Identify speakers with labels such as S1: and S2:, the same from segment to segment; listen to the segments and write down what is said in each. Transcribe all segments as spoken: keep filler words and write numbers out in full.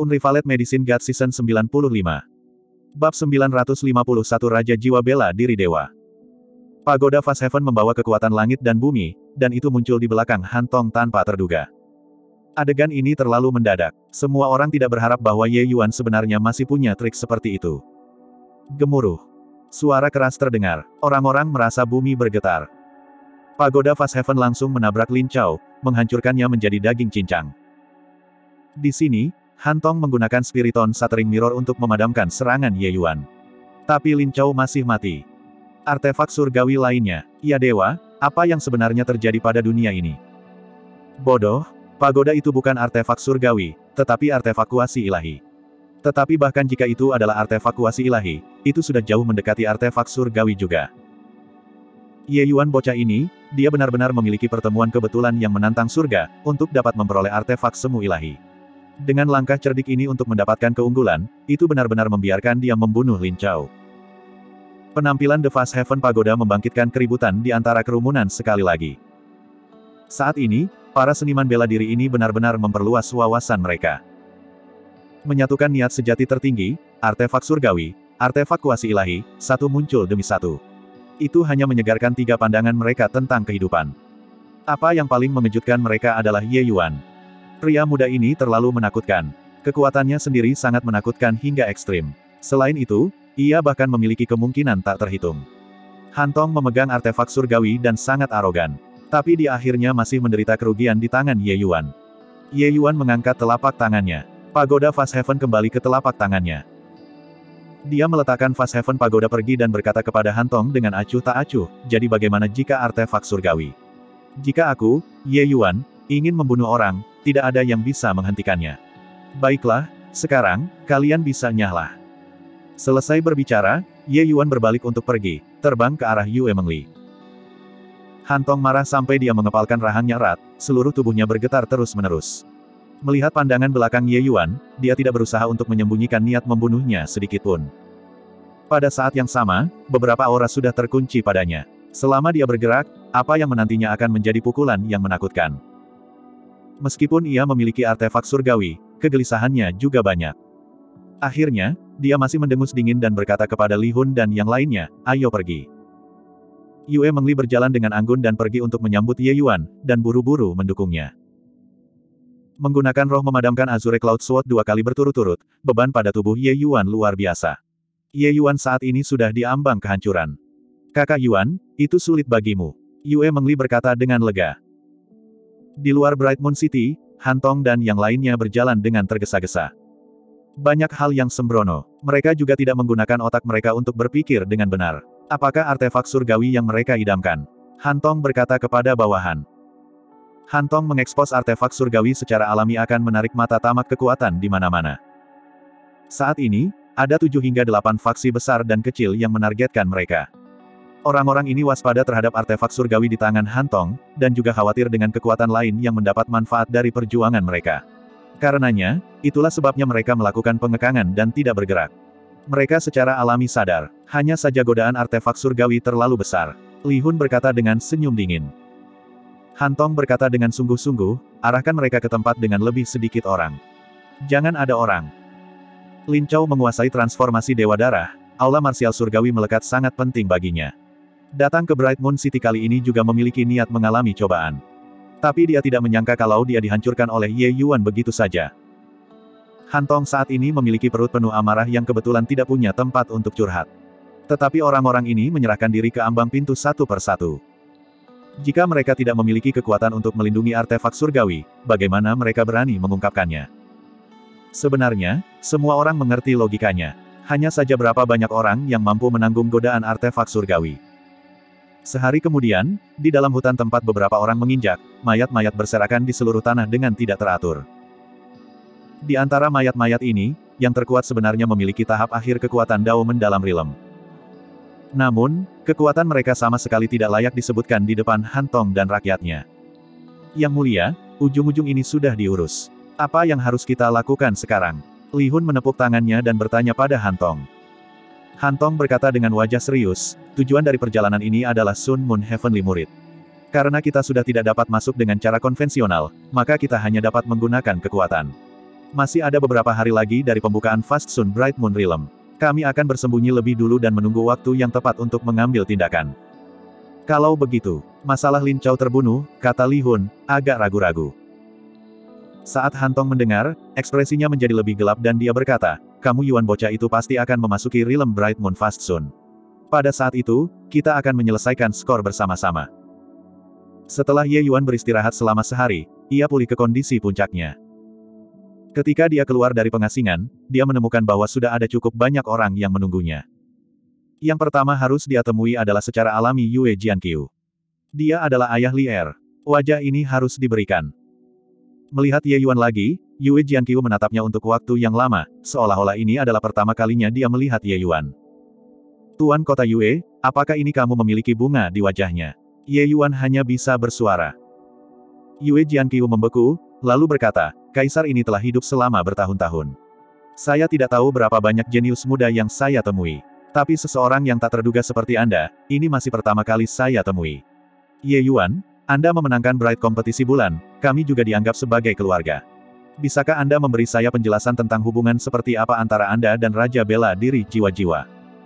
S1: Unrivaled Medicine God Season sembilan puluh lima. Bab sembilan ratus lima puluh satu Raja Jiwa Bela Diri Dewa. Pagoda Fast Heaven membawa kekuatan langit dan bumi, dan itu muncul di belakang Han Tong tanpa terduga. Adegan ini terlalu mendadak. Semua orang tidak berharap bahwa Ye Yuan sebenarnya masih punya trik seperti itu. Gemuruh. Suara keras terdengar. Orang-orang merasa bumi bergetar. Pagoda Fast Heaven langsung menabrak Lin Chao, menghancurkannya menjadi daging cincang. Di sini, Han Tong menggunakan Spiriton Shattering Mirror untuk memadamkan serangan Ye Yuan. Tapi Lin Chao masih mati. Artefak surgawi lainnya. Ya dewa, apa yang sebenarnya terjadi pada dunia ini? Bodoh, pagoda itu bukan artefak surgawi, tetapi artefak kuasi ilahi. Tetapi bahkan jika itu adalah artefak kuasi ilahi, itu sudah jauh mendekati artefak surgawi juga. Ye Yuan bocah ini, dia benar-benar memiliki pertemuan kebetulan yang menantang surga, untuk dapat memperoleh artefak semu ilahi. Dengan langkah cerdik ini untuk mendapatkan keunggulan, itu benar-benar membiarkan dia membunuh Lin Chao. Penampilan The Fast Heaven Pagoda membangkitkan keributan di antara kerumunan sekali lagi. Saat ini, para seniman bela diri ini benar-benar memperluas wawasan mereka. Menyatukan niat sejati tertinggi, artefak surgawi, artefak kuasi ilahi, satu muncul demi satu. Itu hanya menyegarkan tiga pandangan mereka tentang kehidupan. Apa yang paling mengejutkan mereka adalah Ye Yuan. Pria muda ini terlalu menakutkan. Kekuatannya sendiri sangat menakutkan hingga ekstrim. Selain itu, ia bahkan memiliki kemungkinan tak terhitung. Han Tong memegang artefak surgawi dan sangat arogan. Tapi dia akhirnya masih menderita kerugian di tangan Ye Yuan. Ye Yuan mengangkat telapak tangannya. Pagoda Fast Heaven kembali ke telapak tangannya. Dia meletakkan Fast Heaven Pagoda pergi dan berkata kepada Han Tong dengan acuh tak acuh, jadi bagaimana jika artefak surgawi? Jika aku, Ye Yuan, ingin membunuh orang, tidak ada yang bisa menghentikannya. Baiklah, sekarang, kalian bisa nyahlah. Selesai berbicara, Ye Yuan berbalik untuk pergi, terbang ke arah Yue Mengli. Han Tong marah sampai dia mengepalkan rahangnya erat, seluruh tubuhnya bergetar terus-menerus. Melihat pandangan belakang Ye Yuan, dia tidak berusaha untuk menyembunyikan niat membunuhnya sedikitpun. Pada saat yang sama, beberapa aura sudah terkunci padanya. Selama dia bergerak, apa yang menantinya akan menjadi pukulan yang menakutkan. Meskipun ia memiliki artefak surgawi, kegelisahannya juga banyak. Akhirnya, dia masih mendengus dingin dan berkata kepada Li Hun dan yang lainnya, ayo pergi. Yue Mengli berjalan dengan anggun dan pergi untuk menyambut Ye Yuan, dan buru-buru mendukungnya. Menggunakan roh memadamkan Azure Cloud Sword dua kali berturut-turut, beban pada tubuh Ye Yuan luar biasa. Ye Yuan saat ini sudah diambang kehancuran. Kakak Yuan, itu sulit bagimu. Yue Mengli berkata dengan lega. Di luar Bright Moon City, Han Tong dan yang lainnya berjalan dengan tergesa-gesa. Banyak hal yang sembrono. Mereka juga tidak menggunakan otak mereka untuk berpikir dengan benar. Apakah artefak surgawi yang mereka idamkan? Han Tong berkata kepada bawahan. Han Tong mengekspos artefak surgawi secara alami akan menarik mata tamak kekuatan di mana-mana. Saat ini, ada tujuh hingga delapan faksi besar dan kecil yang menargetkan mereka. Orang-orang ini waspada terhadap artefak surgawi di tangan Han Tong, dan juga khawatir dengan kekuatan lain yang mendapat manfaat dari perjuangan mereka. Karenanya, itulah sebabnya mereka melakukan pengekangan dan tidak bergerak. Mereka secara alami sadar, hanya saja godaan artefak surgawi terlalu besar. Li Hun berkata dengan senyum dingin. Han Tong berkata dengan sungguh-sungguh, arahkan mereka ke tempat dengan lebih sedikit orang. Jangan ada orang. Lin Chao menguasai transformasi Dewa Darah, aula marsial surgawi melekat sangat penting baginya. Datang ke Bright Moon City kali ini juga memiliki niat mengalami cobaan. Tapi dia tidak menyangka kalau dia dihancurkan oleh Ye Yuan begitu saja. Han Tong saat ini memiliki perut penuh amarah yang kebetulan tidak punya tempat untuk curhat. Tetapi orang-orang ini menyerahkan diri ke ambang pintu satu per satu. Jika mereka tidak memiliki kekuatan untuk melindungi artefak surgawi, bagaimana mereka berani mengungkapkannya? Sebenarnya, semua orang mengerti logikanya. Hanya saja berapa banyak orang yang mampu menanggung godaan artefak surgawi. Sehari kemudian, di dalam hutan tempat beberapa orang menginjak, mayat-mayat berserakan di seluruh tanah dengan tidak teratur. Di antara mayat-mayat ini, yang terkuat sebenarnya memiliki tahap akhir kekuatan Dao mendalam rilem. Namun, kekuatan mereka sama sekali tidak layak disebutkan di depan Han Tong dan rakyatnya. Yang mulia, ujung-ujung ini sudah diurus. Apa yang harus kita lakukan sekarang? Li Hun menepuk tangannya dan bertanya pada Han Tong. Han Tong berkata dengan wajah serius, tujuan dari perjalanan ini adalah Sun Moon Heavenly Murid. Karena kita sudah tidak dapat masuk dengan cara konvensional, maka kita hanya dapat menggunakan kekuatan. Masih ada beberapa hari lagi dari pembukaan Fast Sun Bright Moon Realm. Kami akan bersembunyi lebih dulu dan menunggu waktu yang tepat untuk mengambil tindakan. Kalau begitu, masalah Lin Chao terbunuh, kata Li Hun, agak ragu-ragu. Saat Han Tong mendengar, ekspresinya menjadi lebih gelap dan dia berkata, kamu Yuan bocah itu pasti akan memasuki Realm Bright Moon Fast Sun. Pada saat itu, kita akan menyelesaikan skor bersama-sama. Setelah Ye Yuan beristirahat selama sehari, ia pulih ke kondisi puncaknya. Ketika dia keluar dari pengasingan, dia menemukan bahwa sudah ada cukup banyak orang yang menunggunya. Yang pertama harus dia temui adalah secara alami Yue Jianqiu. Dia adalah ayah Li Er. Wajah ini harus diberikan. Melihat Ye Yuan lagi, Yue Jianqiu menatapnya untuk waktu yang lama, seolah-olah ini adalah pertama kalinya dia melihat Ye Yuan. Tuan Kota Yue, apakah ini kamu memiliki bunga di wajahnya? Ye Yuan hanya bisa bersuara. Yue Jianqiu membeku, lalu berkata, Kaisar ini telah hidup selama bertahun-tahun. Saya tidak tahu berapa banyak jenius muda yang saya temui. Tapi seseorang yang tak terduga seperti Anda, ini masih pertama kali saya temui. Ye Yuan, Anda memenangkan Bright kompetisi bulan, kami juga dianggap sebagai keluarga. Bisakah Anda memberi saya penjelasan tentang hubungan seperti apa antara Anda dan Raja Bela Diri Jiwa-Jiwa?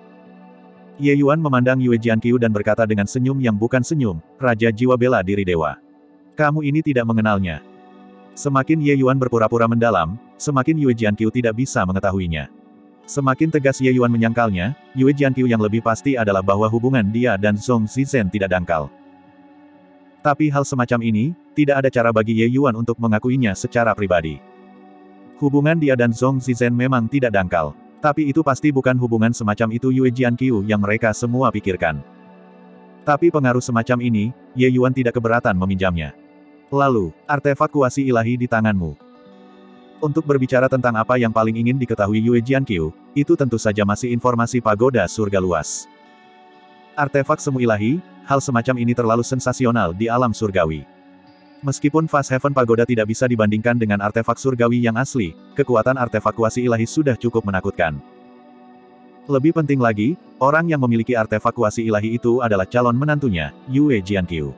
S1: Ye Yuan memandang Yue Jianqiu dan berkata dengan senyum yang bukan senyum, Raja Jiwa Bela Diri Dewa. Kamu ini tidak mengenalnya. Semakin Ye Yuan berpura-pura mendalam, semakin Yue Jianqiu tidak bisa mengetahuinya. Semakin tegas Ye Yuan menyangkalnya, Yue Jianqiu yang lebih pasti adalah bahwa hubungan dia dan Zhong Zizhen tidak dangkal. Tapi hal semacam ini, tidak ada cara bagi Ye Yuan untuk mengakuinya secara pribadi. Hubungan dia dan Zhong Zizhen memang tidak dangkal. Tapi itu pasti bukan hubungan semacam itu Yue Jianqiu yang mereka semua pikirkan. Tapi pengaruh semacam ini, Ye Yuan tidak keberatan meminjamnya. Lalu, artefak kuasi ilahi di tanganmu. Untuk berbicara tentang apa yang paling ingin diketahui Yue Jianqiu, itu tentu saja masih informasi pagoda surga luas. Artefak semu ilahi, hal semacam ini terlalu sensasional di alam surgawi. Meskipun Fast Heaven Pagoda tidak bisa dibandingkan dengan artefak surgawi yang asli, kekuatan artefak kuasi ilahi sudah cukup menakutkan. Lebih penting lagi, orang yang memiliki artefak kuasi ilahi itu adalah calon menantunya, Yue Jianqiu.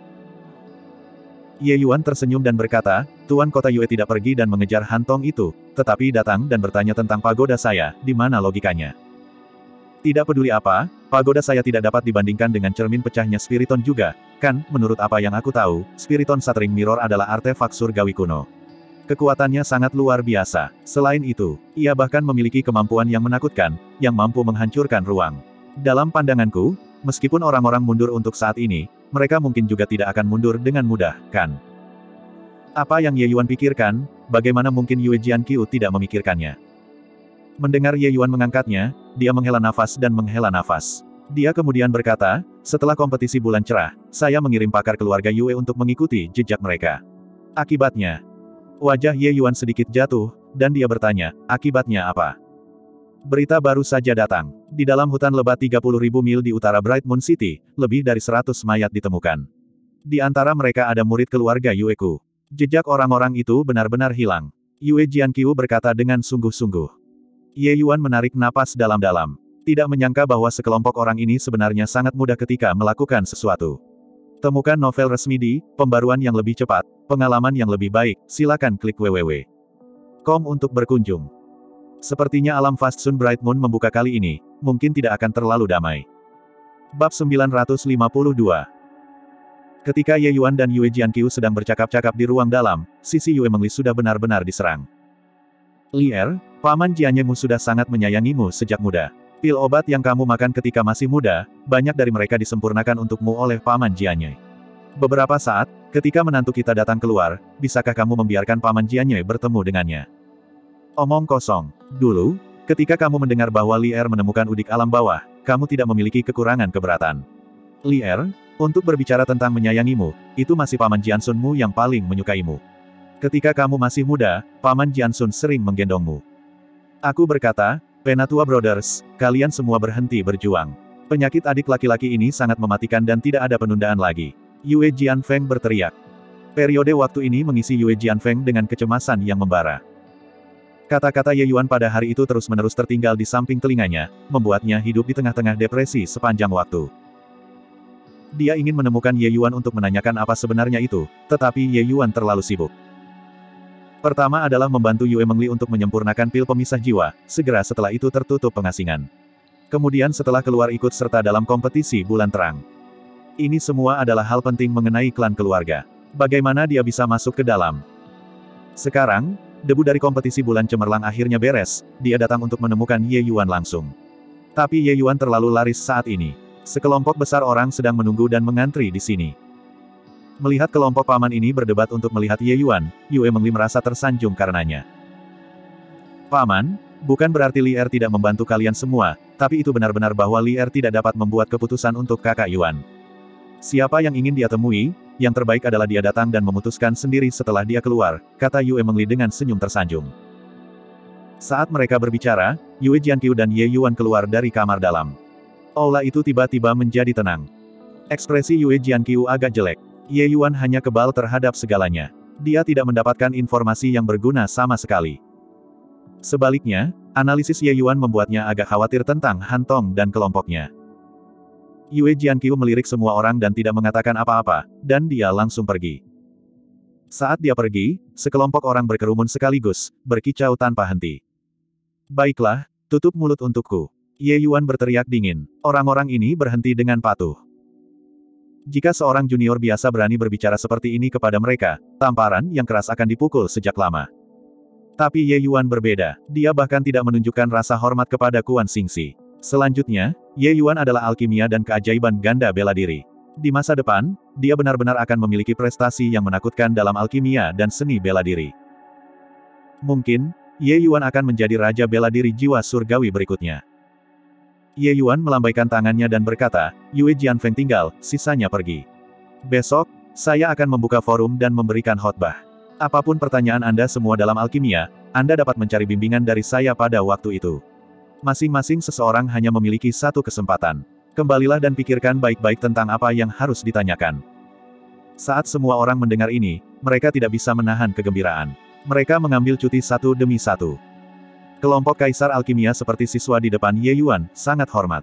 S1: Ye Yuan tersenyum dan berkata, Tuan Kota Yue tidak pergi dan mengejar Han Tong itu, tetapi datang dan bertanya tentang pagoda saya, di mana logikanya? Tidak peduli apa, pagoda saya tidak dapat dibandingkan dengan cermin pecahnya Spiriton juga, kan, menurut apa yang aku tahu, Spiriton Shattering Mirror adalah artefak surgawi kuno. Kekuatannya sangat luar biasa. Selain itu, ia bahkan memiliki kemampuan yang menakutkan, yang mampu menghancurkan ruang. Dalam pandanganku, meskipun orang-orang mundur untuk saat ini, mereka mungkin juga tidak akan mundur dengan mudah, kan? Apa yang Ye Yuan pikirkan, bagaimana mungkin Yue Jianqiu tidak memikirkannya? Mendengar Ye Yuan mengangkatnya, dia menghela nafas dan menghela nafas. Dia kemudian berkata, setelah kompetisi bulan cerah, saya mengirim pakar keluarga Yue untuk mengikuti jejak mereka. Akibatnya, wajah Ye Yuan sedikit jatuh, dan dia bertanya, akibatnya apa? Berita baru saja datang. Di dalam hutan lebat tiga puluh ribu mil di utara Bright Moon City, lebih dari seratus mayat ditemukan. Di antara mereka ada murid keluarga Yueku. Jejak orang-orang itu benar-benar hilang. Yue Jianqiu berkata dengan sungguh-sungguh. Ye Yuan menarik napas dalam-dalam. Tidak menyangka bahwa sekelompok orang ini sebenarnya sangat mudah ketika melakukan sesuatu. Temukan novel resmi di Pembaruan yang lebih cepat, pengalaman yang lebih baik, silakan klik www titik com untuk berkunjung. Sepertinya alam Fast Sun Bright Moon membuka kali ini, mungkin tidak akan terlalu damai. Bab sembilan ratus lima puluh dua. Ketika Ye Yuan dan Yue Jianqiu sedang bercakap-cakap di ruang dalam, sisi Yue Mengli sudah benar-benar diserang. Li Er, Paman Jianyemu sudah sangat menyayangimu sejak muda. Pil obat yang kamu makan ketika masih muda, banyak dari mereka disempurnakan untukmu oleh Paman Jianye. Beberapa saat, ketika menantu kita datang keluar, bisakah kamu membiarkan Paman Jianye bertemu dengannya? Omong kosong. Dulu, ketika kamu mendengar bahwa Li Er menemukan udik alam bawah, kamu tidak memiliki kekurangan keberatan. Li Er, untuk berbicara tentang menyayangimu, itu masih Paman Jiansunmu yang paling menyukaimu. Ketika kamu masih muda, Paman Jiansun sering menggendongmu. Aku berkata, Penatua Brothers, kalian semua berhenti berjuang. Penyakit adik laki-laki ini sangat mematikan dan tidak ada penundaan lagi. Yue Jianfeng berteriak. Periode waktu ini mengisi Yue Jianfeng dengan kecemasan yang membara. Kata-kata Ye Yuan pada hari itu terus-menerus tertinggal di samping telinganya, membuatnya hidup di tengah-tengah depresi sepanjang waktu. Dia ingin menemukan Ye Yuan untuk menanyakan apa sebenarnya itu, tetapi Ye Yuan terlalu sibuk. Pertama adalah membantu Yue Mengli untuk menyempurnakan pil pemisah jiwa, segera setelah itu tertutup pengasingan. Kemudian setelah keluar ikut serta dalam kompetisi bulan terang. Ini semua adalah hal penting mengenai klan keluarga. Bagaimana dia bisa masuk ke dalam? Sekarang, debu dari kompetisi bulan cemerlang akhirnya beres, dia datang untuk menemukan Ye Yuan langsung. Tapi Ye Yuan terlalu laris saat ini. Sekelompok besar orang sedang menunggu dan mengantri di sini. Melihat kelompok paman ini berdebat untuk melihat Ye Yuan, Yue Mengli merasa tersanjung karenanya. Paman, bukan berarti Li Er tidak membantu kalian semua, tapi itu benar-benar bahwa Li Er tidak dapat membuat keputusan untuk kakak Yuan. Siapa yang ingin dia temui, yang terbaik adalah dia datang dan memutuskan sendiri setelah dia keluar, kata Yue Mengli dengan senyum tersanjung. Saat mereka berbicara, Yue Jianqiu dan Ye Yuan keluar dari kamar dalam. Aula itu tiba-tiba menjadi tenang. Ekspresi Yue Jianqiu agak jelek. Ye Yuan hanya kebal terhadap segalanya. Dia tidak mendapatkan informasi yang berguna sama sekali. Sebaliknya, analisis Ye Yuan membuatnya agak khawatir tentang Han Tong dan kelompoknya. Yue Jianqiu melirik semua orang dan tidak mengatakan apa-apa, dan dia langsung pergi. Saat dia pergi, sekelompok orang berkerumun sekaligus, berkicau tanpa henti. Baiklah, tutup mulut untukku. Ye Yuan berteriak dingin. Orang-orang ini berhenti dengan patuh. Jika seorang junior biasa berani berbicara seperti ini kepada mereka, tamparan yang keras akan dipukul sejak lama. Tapi Ye Yuan berbeda, dia bahkan tidak menunjukkan rasa hormat kepada Kuan Xingxi. Selanjutnya, Ye Yuan adalah alkimia dan keajaiban ganda bela diri. Di masa depan, dia benar-benar akan memiliki prestasi yang menakutkan dalam alkimia dan seni bela diri. Mungkin, Ye Yuan akan menjadi raja bela diri jiwa surgawi berikutnya. Ye Yuan melambaikan tangannya dan berkata, Yue Jianfeng tinggal, sisanya pergi. Besok, saya akan membuka forum dan memberikan khotbah. Apapun pertanyaan Anda semua dalam alkimia, Anda dapat mencari bimbingan dari saya pada waktu itu. Masing-masing seseorang hanya memiliki satu kesempatan. Kembalilah dan pikirkan baik-baik tentang apa yang harus ditanyakan. Saat semua orang mendengar ini, mereka tidak bisa menahan kegembiraan. Mereka mengambil cuti satu demi satu. Kelompok Kaisar Alkimia seperti siswa di depan Ye Yuan, sangat hormat.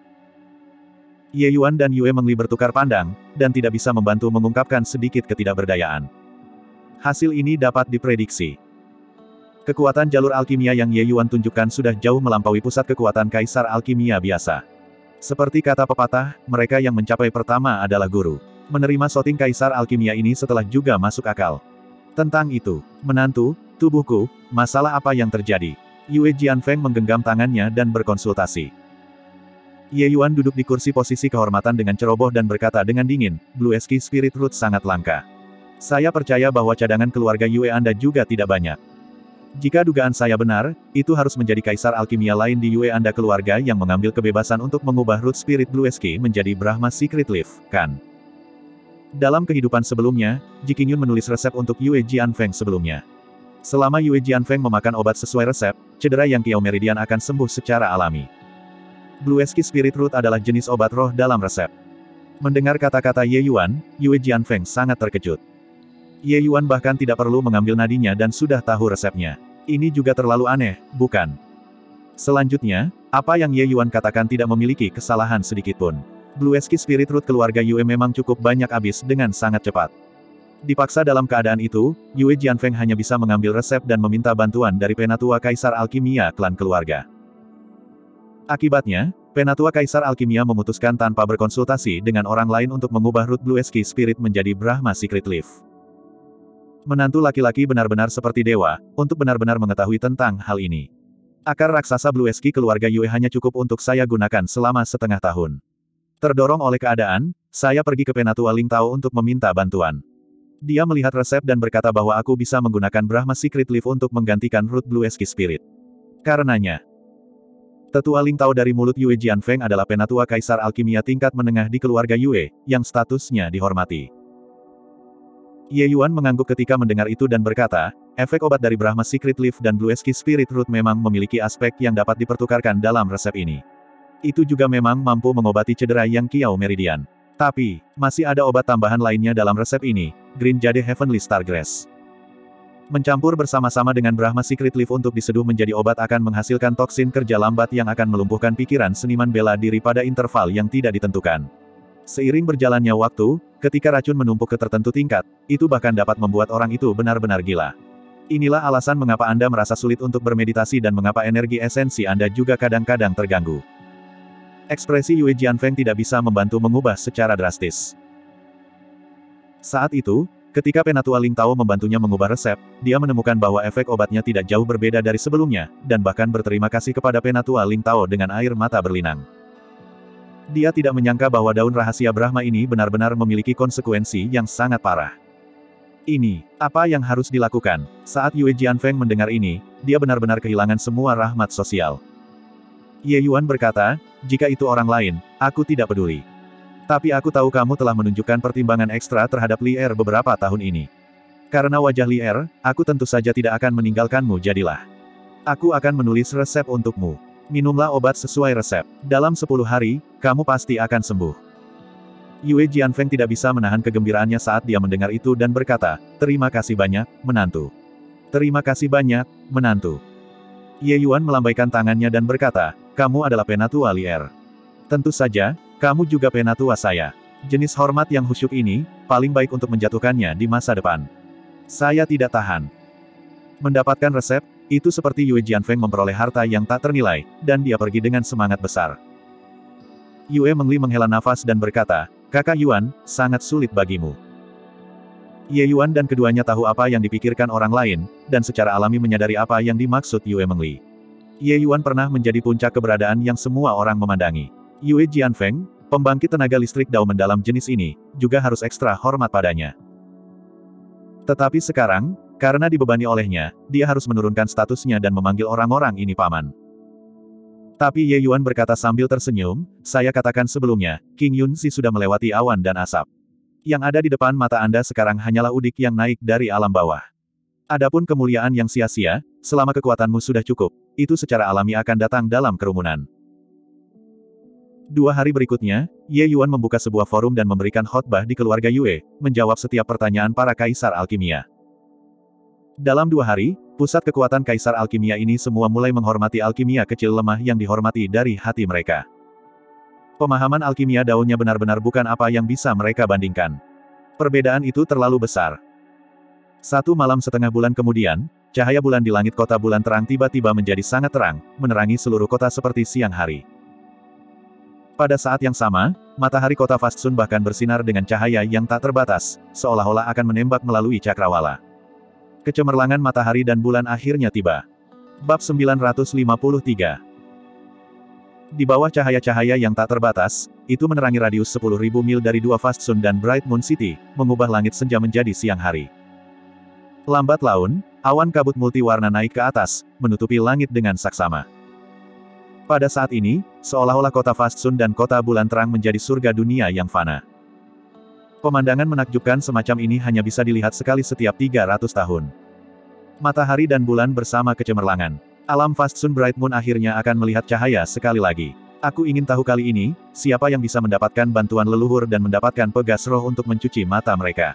S1: Ye Yuan dan Yue Mengli bertukar pandang, dan tidak bisa membantu mengungkapkan sedikit ketidakberdayaan. Hasil ini dapat diprediksi. Kekuatan jalur alkimia yang Ye Yuan tunjukkan sudah jauh melampaui pusat kekuatan Kaisar Alkimia biasa. Seperti kata pepatah, mereka yang mencapai pertama adalah guru. Menerima shouting Kaisar Alkimia ini setelah juga masuk akal. Tentang itu, menantu, tubuhku, masalah apa yang terjadi? Yue Jianfeng menggenggam tangannya dan berkonsultasi. Ye Yuan duduk di kursi posisi kehormatan dengan ceroboh dan berkata dengan dingin, Blue Ski Spirit Root sangat langka. Saya percaya bahwa cadangan keluarga Yue Anda juga tidak banyak. Jika dugaan saya benar, itu harus menjadi kaisar alkimia lain di Yue Anda keluarga yang mengambil kebebasan untuk mengubah Root Spirit Blue Ski menjadi Brahma Secret Leaf, kan? Dalam kehidupan sebelumnya, Ji Qingyun menulis resep untuk Yue Jianfeng sebelumnya. Selama Yue Jianfeng memakan obat sesuai resep, cedera yang Kiao Meridian akan sembuh secara alami. Blue Ski Spirit Root adalah jenis obat roh dalam resep. Mendengar kata-kata Ye Yuan, Yue Jianfeng sangat terkejut. Ye Yuan bahkan tidak perlu mengambil nadinya dan sudah tahu resepnya. Ini juga terlalu aneh, bukan? Selanjutnya, apa yang Ye Yuan katakan tidak memiliki kesalahan sedikitpun. Blue Ski Spirit Root keluarga Yue memang cukup banyak habis dengan sangat cepat. Dipaksa dalam keadaan itu, Yue Jianfeng hanya bisa mengambil resep dan meminta bantuan dari Penatua Kaisar Alkimia klan keluarga. Akibatnya, Penatua Kaisar Alkimia memutuskan tanpa berkonsultasi dengan orang lain untuk mengubah Root Blue Ski Spirit menjadi Brahma Secret Leaf. Menantu laki-laki benar-benar seperti dewa, untuk benar-benar mengetahui tentang hal ini. Akar raksasa Blue Ski keluarga Yue hanya cukup untuk saya gunakan selama setengah tahun. Terdorong oleh keadaan, saya pergi ke Penatua Ling Tao untuk meminta bantuan. Dia melihat resep dan berkata bahwa aku bisa menggunakan Brahma Secret Leaf untuk menggantikan Root Blue Ski Spirit. Karenanya, Tetua Ling Tao dari mulut Yue Jianfeng adalah Penatua Kaisar Alkimia tingkat menengah di keluarga Yue, yang statusnya dihormati. Ye Yuan mengangguk ketika mendengar itu dan berkata, efek obat dari Brahma Secret Leaf dan Blue Ski Spirit Root memang memiliki aspek yang dapat dipertukarkan dalam resep ini. Itu juga memang mampu mengobati cedera yang Kiao Meridian. Tapi, masih ada obat tambahan lainnya dalam resep ini, Green Jade Heavenly Stargrass. Mencampur bersama-sama dengan Brahma Secret Leaf untuk diseduh menjadi obat akan menghasilkan toksin kerja lambat yang akan melumpuhkan pikiran seniman bela diri pada interval yang tidak ditentukan. Seiring berjalannya waktu, ketika racun menumpuk ke tertentu tingkat, itu bahkan dapat membuat orang itu benar-benar gila. Inilah alasan mengapa Anda merasa sulit untuk bermeditasi dan mengapa energi esensi Anda juga kadang-kadang terganggu. Ekspresi Yue Jianfeng tidak bisa membantu mengubah secara drastis. Saat itu, ketika Penatua Ling Tao membantunya mengubah resep, dia menemukan bahwa efek obatnya tidak jauh berbeda dari sebelumnya, dan bahkan berterima kasih kepada Penatua Ling Tao dengan air mata berlinang. Dia tidak menyangka bahwa daun rahasia Brahma ini benar-benar memiliki konsekuensi yang sangat parah. Ini, apa yang harus dilakukan? Saat Yue Jianfeng mendengar ini, dia benar-benar kehilangan semua rahmat sosial. Ye Yuan berkata, jika itu orang lain, aku tidak peduli. Tapi aku tahu kamu telah menunjukkan pertimbangan ekstra terhadap Li Er beberapa tahun ini. Karena wajah Li Er, aku tentu saja tidak akan meninggalkanmu jadilah. Aku akan menulis resep untukmu. Minumlah obat sesuai resep. Dalam sepuluh hari, kamu pasti akan sembuh. Yue Jianfeng tidak bisa menahan kegembiraannya saat dia mendengar itu dan berkata, terima kasih banyak, menantu. Terima kasih banyak, menantu. Ye Yuan melambaikan tangannya dan berkata, kamu adalah penatua Li Er. Tentu saja, kamu juga penatua saya. Jenis hormat yang khusyuk ini, paling baik untuk menjatuhkannya di masa depan. Saya tidak tahan. Mendapatkan resep, itu seperti Yue Jianfeng memperoleh harta yang tak ternilai, dan dia pergi dengan semangat besar. Yue Mengli menghela nafas dan berkata, Kakak Yuan, sangat sulit bagimu. Ye Yuan dan keduanya tahu apa yang dipikirkan orang lain, dan secara alami menyadari apa yang dimaksud Yue Mengli. Ye Yuan pernah menjadi puncak keberadaan yang semua orang memandangi. Yue Jianfeng, pembangkit tenaga listrik Dao mendalam jenis ini, juga harus ekstra hormat padanya. Tetapi sekarang, karena dibebani olehnya, dia harus menurunkan statusnya dan memanggil orang-orang ini paman. Tapi Ye Yuan berkata sambil tersenyum, saya katakan sebelumnya, King Yunzi sudah melewati awan dan asap. Yang ada di depan mata Anda sekarang hanyalah udik yang naik dari alam bawah. Adapun kemuliaan yang sia-sia, selama kekuatanmu sudah cukup, itu secara alami akan datang dalam kerumunan. Dua hari berikutnya, Ye Yuan membuka sebuah forum dan memberikan khotbah di keluarga Yue, menjawab setiap pertanyaan para kaisar alkimia. Dalam dua hari, pusat kekuatan kaisar alkimia ini semua mulai menghormati alkimia kecil lemah yang dihormati dari hati mereka. Pemahaman alkimia daunnya benar-benar bukan apa yang bisa mereka bandingkan. Perbedaan itu terlalu besar. Satu malam setengah bulan kemudian, cahaya bulan di langit kota bulan terang tiba-tiba menjadi sangat terang, menerangi seluruh kota seperti siang hari. Pada saat yang sama, matahari kota Fastsun bahkan bersinar dengan cahaya yang tak terbatas, seolah-olah akan menembak melalui cakrawala. Kecemerlangan matahari dan bulan akhirnya tiba. Bab sembilan ratus lima puluh tiga. Di bawah cahaya-cahaya yang tak terbatas, itu menerangi radius sepuluh ribu mil dari dua Fastsun dan Bright Moon City, mengubah langit senja menjadi siang hari. Lambat laun, awan kabut multiwarna naik ke atas, menutupi langit dengan saksama. Pada saat ini, seolah-olah kota Fastsun dan kota bulan terang menjadi surga dunia yang fana. Pemandangan menakjubkan semacam ini hanya bisa dilihat sekali setiap tiga ratus tahun. Matahari dan bulan bersama kecemerlangan. Alam Fastsun Bright Moon akhirnya akan melihat cahaya sekali lagi. Aku ingin tahu kali ini, siapa yang bisa mendapatkan bantuan leluhur dan mendapatkan pegas roh untuk mencuci mata mereka.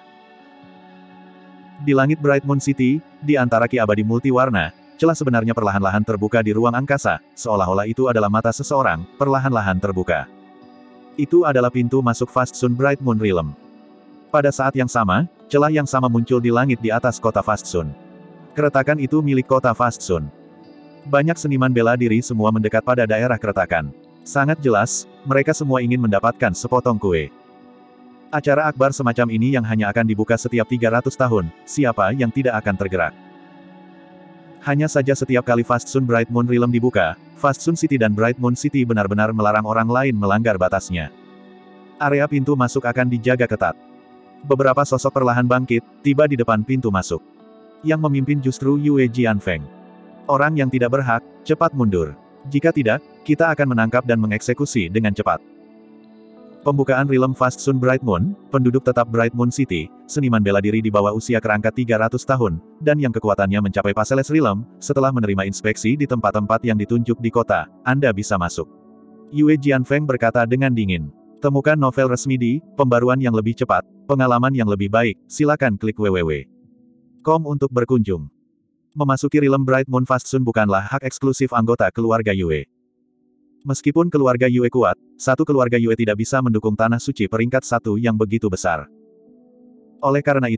S1: Di langit Bright Moon City, di antara ki abadi multiwarna, celah sebenarnya perlahan-lahan terbuka di ruang angkasa, seolah-olah itu adalah mata seseorang, perlahan-lahan terbuka. Itu adalah pintu masuk Fastsun Bright Moon Realm. Pada saat yang sama, celah yang sama muncul di langit di atas kota Fastsun. Keretakan itu milik kota Fastsun. Banyak seniman bela diri semua mendekat pada daerah keretakan. Sangat jelas, mereka semua ingin mendapatkan sepotong kue. Acara akbar semacam ini yang hanya akan dibuka setiap tiga ratus tahun, siapa yang tidak akan tergerak? Hanya saja setiap kali Fastsun Bright Moon Realm dibuka, Fastsun City dan Bright Moon City benar-benar melarang orang lain melanggar batasnya. Area pintu masuk akan dijaga ketat. Beberapa sosok perlahan bangkit, tiba di depan pintu masuk. Yang memimpin justru Yue Jianfeng. Orang yang tidak berhak, cepat mundur. Jika tidak, kita akan menangkap dan mengeksekusi dengan cepat. Pembukaan Realm Fastsun Bright Moon, penduduk tetap Bright Moon City, seniman bela diri di bawah usia kerangka tiga ratus tahun, dan yang kekuatannya mencapai Paseles Realm, setelah menerima inspeksi di tempat-tempat yang ditunjuk di kota, Anda bisa masuk. Yue Jianfeng berkata dengan dingin. Temukan novel resmi di Pembaruan yang lebih cepat, pengalaman yang lebih baik, silakan klik www titik com untuk berkunjung. Memasuki Realm Bright Moon Fastsun bukanlah hak eksklusif anggota keluarga Yue. Meskipun keluarga Yue kuat, satu keluarga Yue tidak bisa mendukung tanah suci peringkat satu yang begitu besar. Oleh karena itu,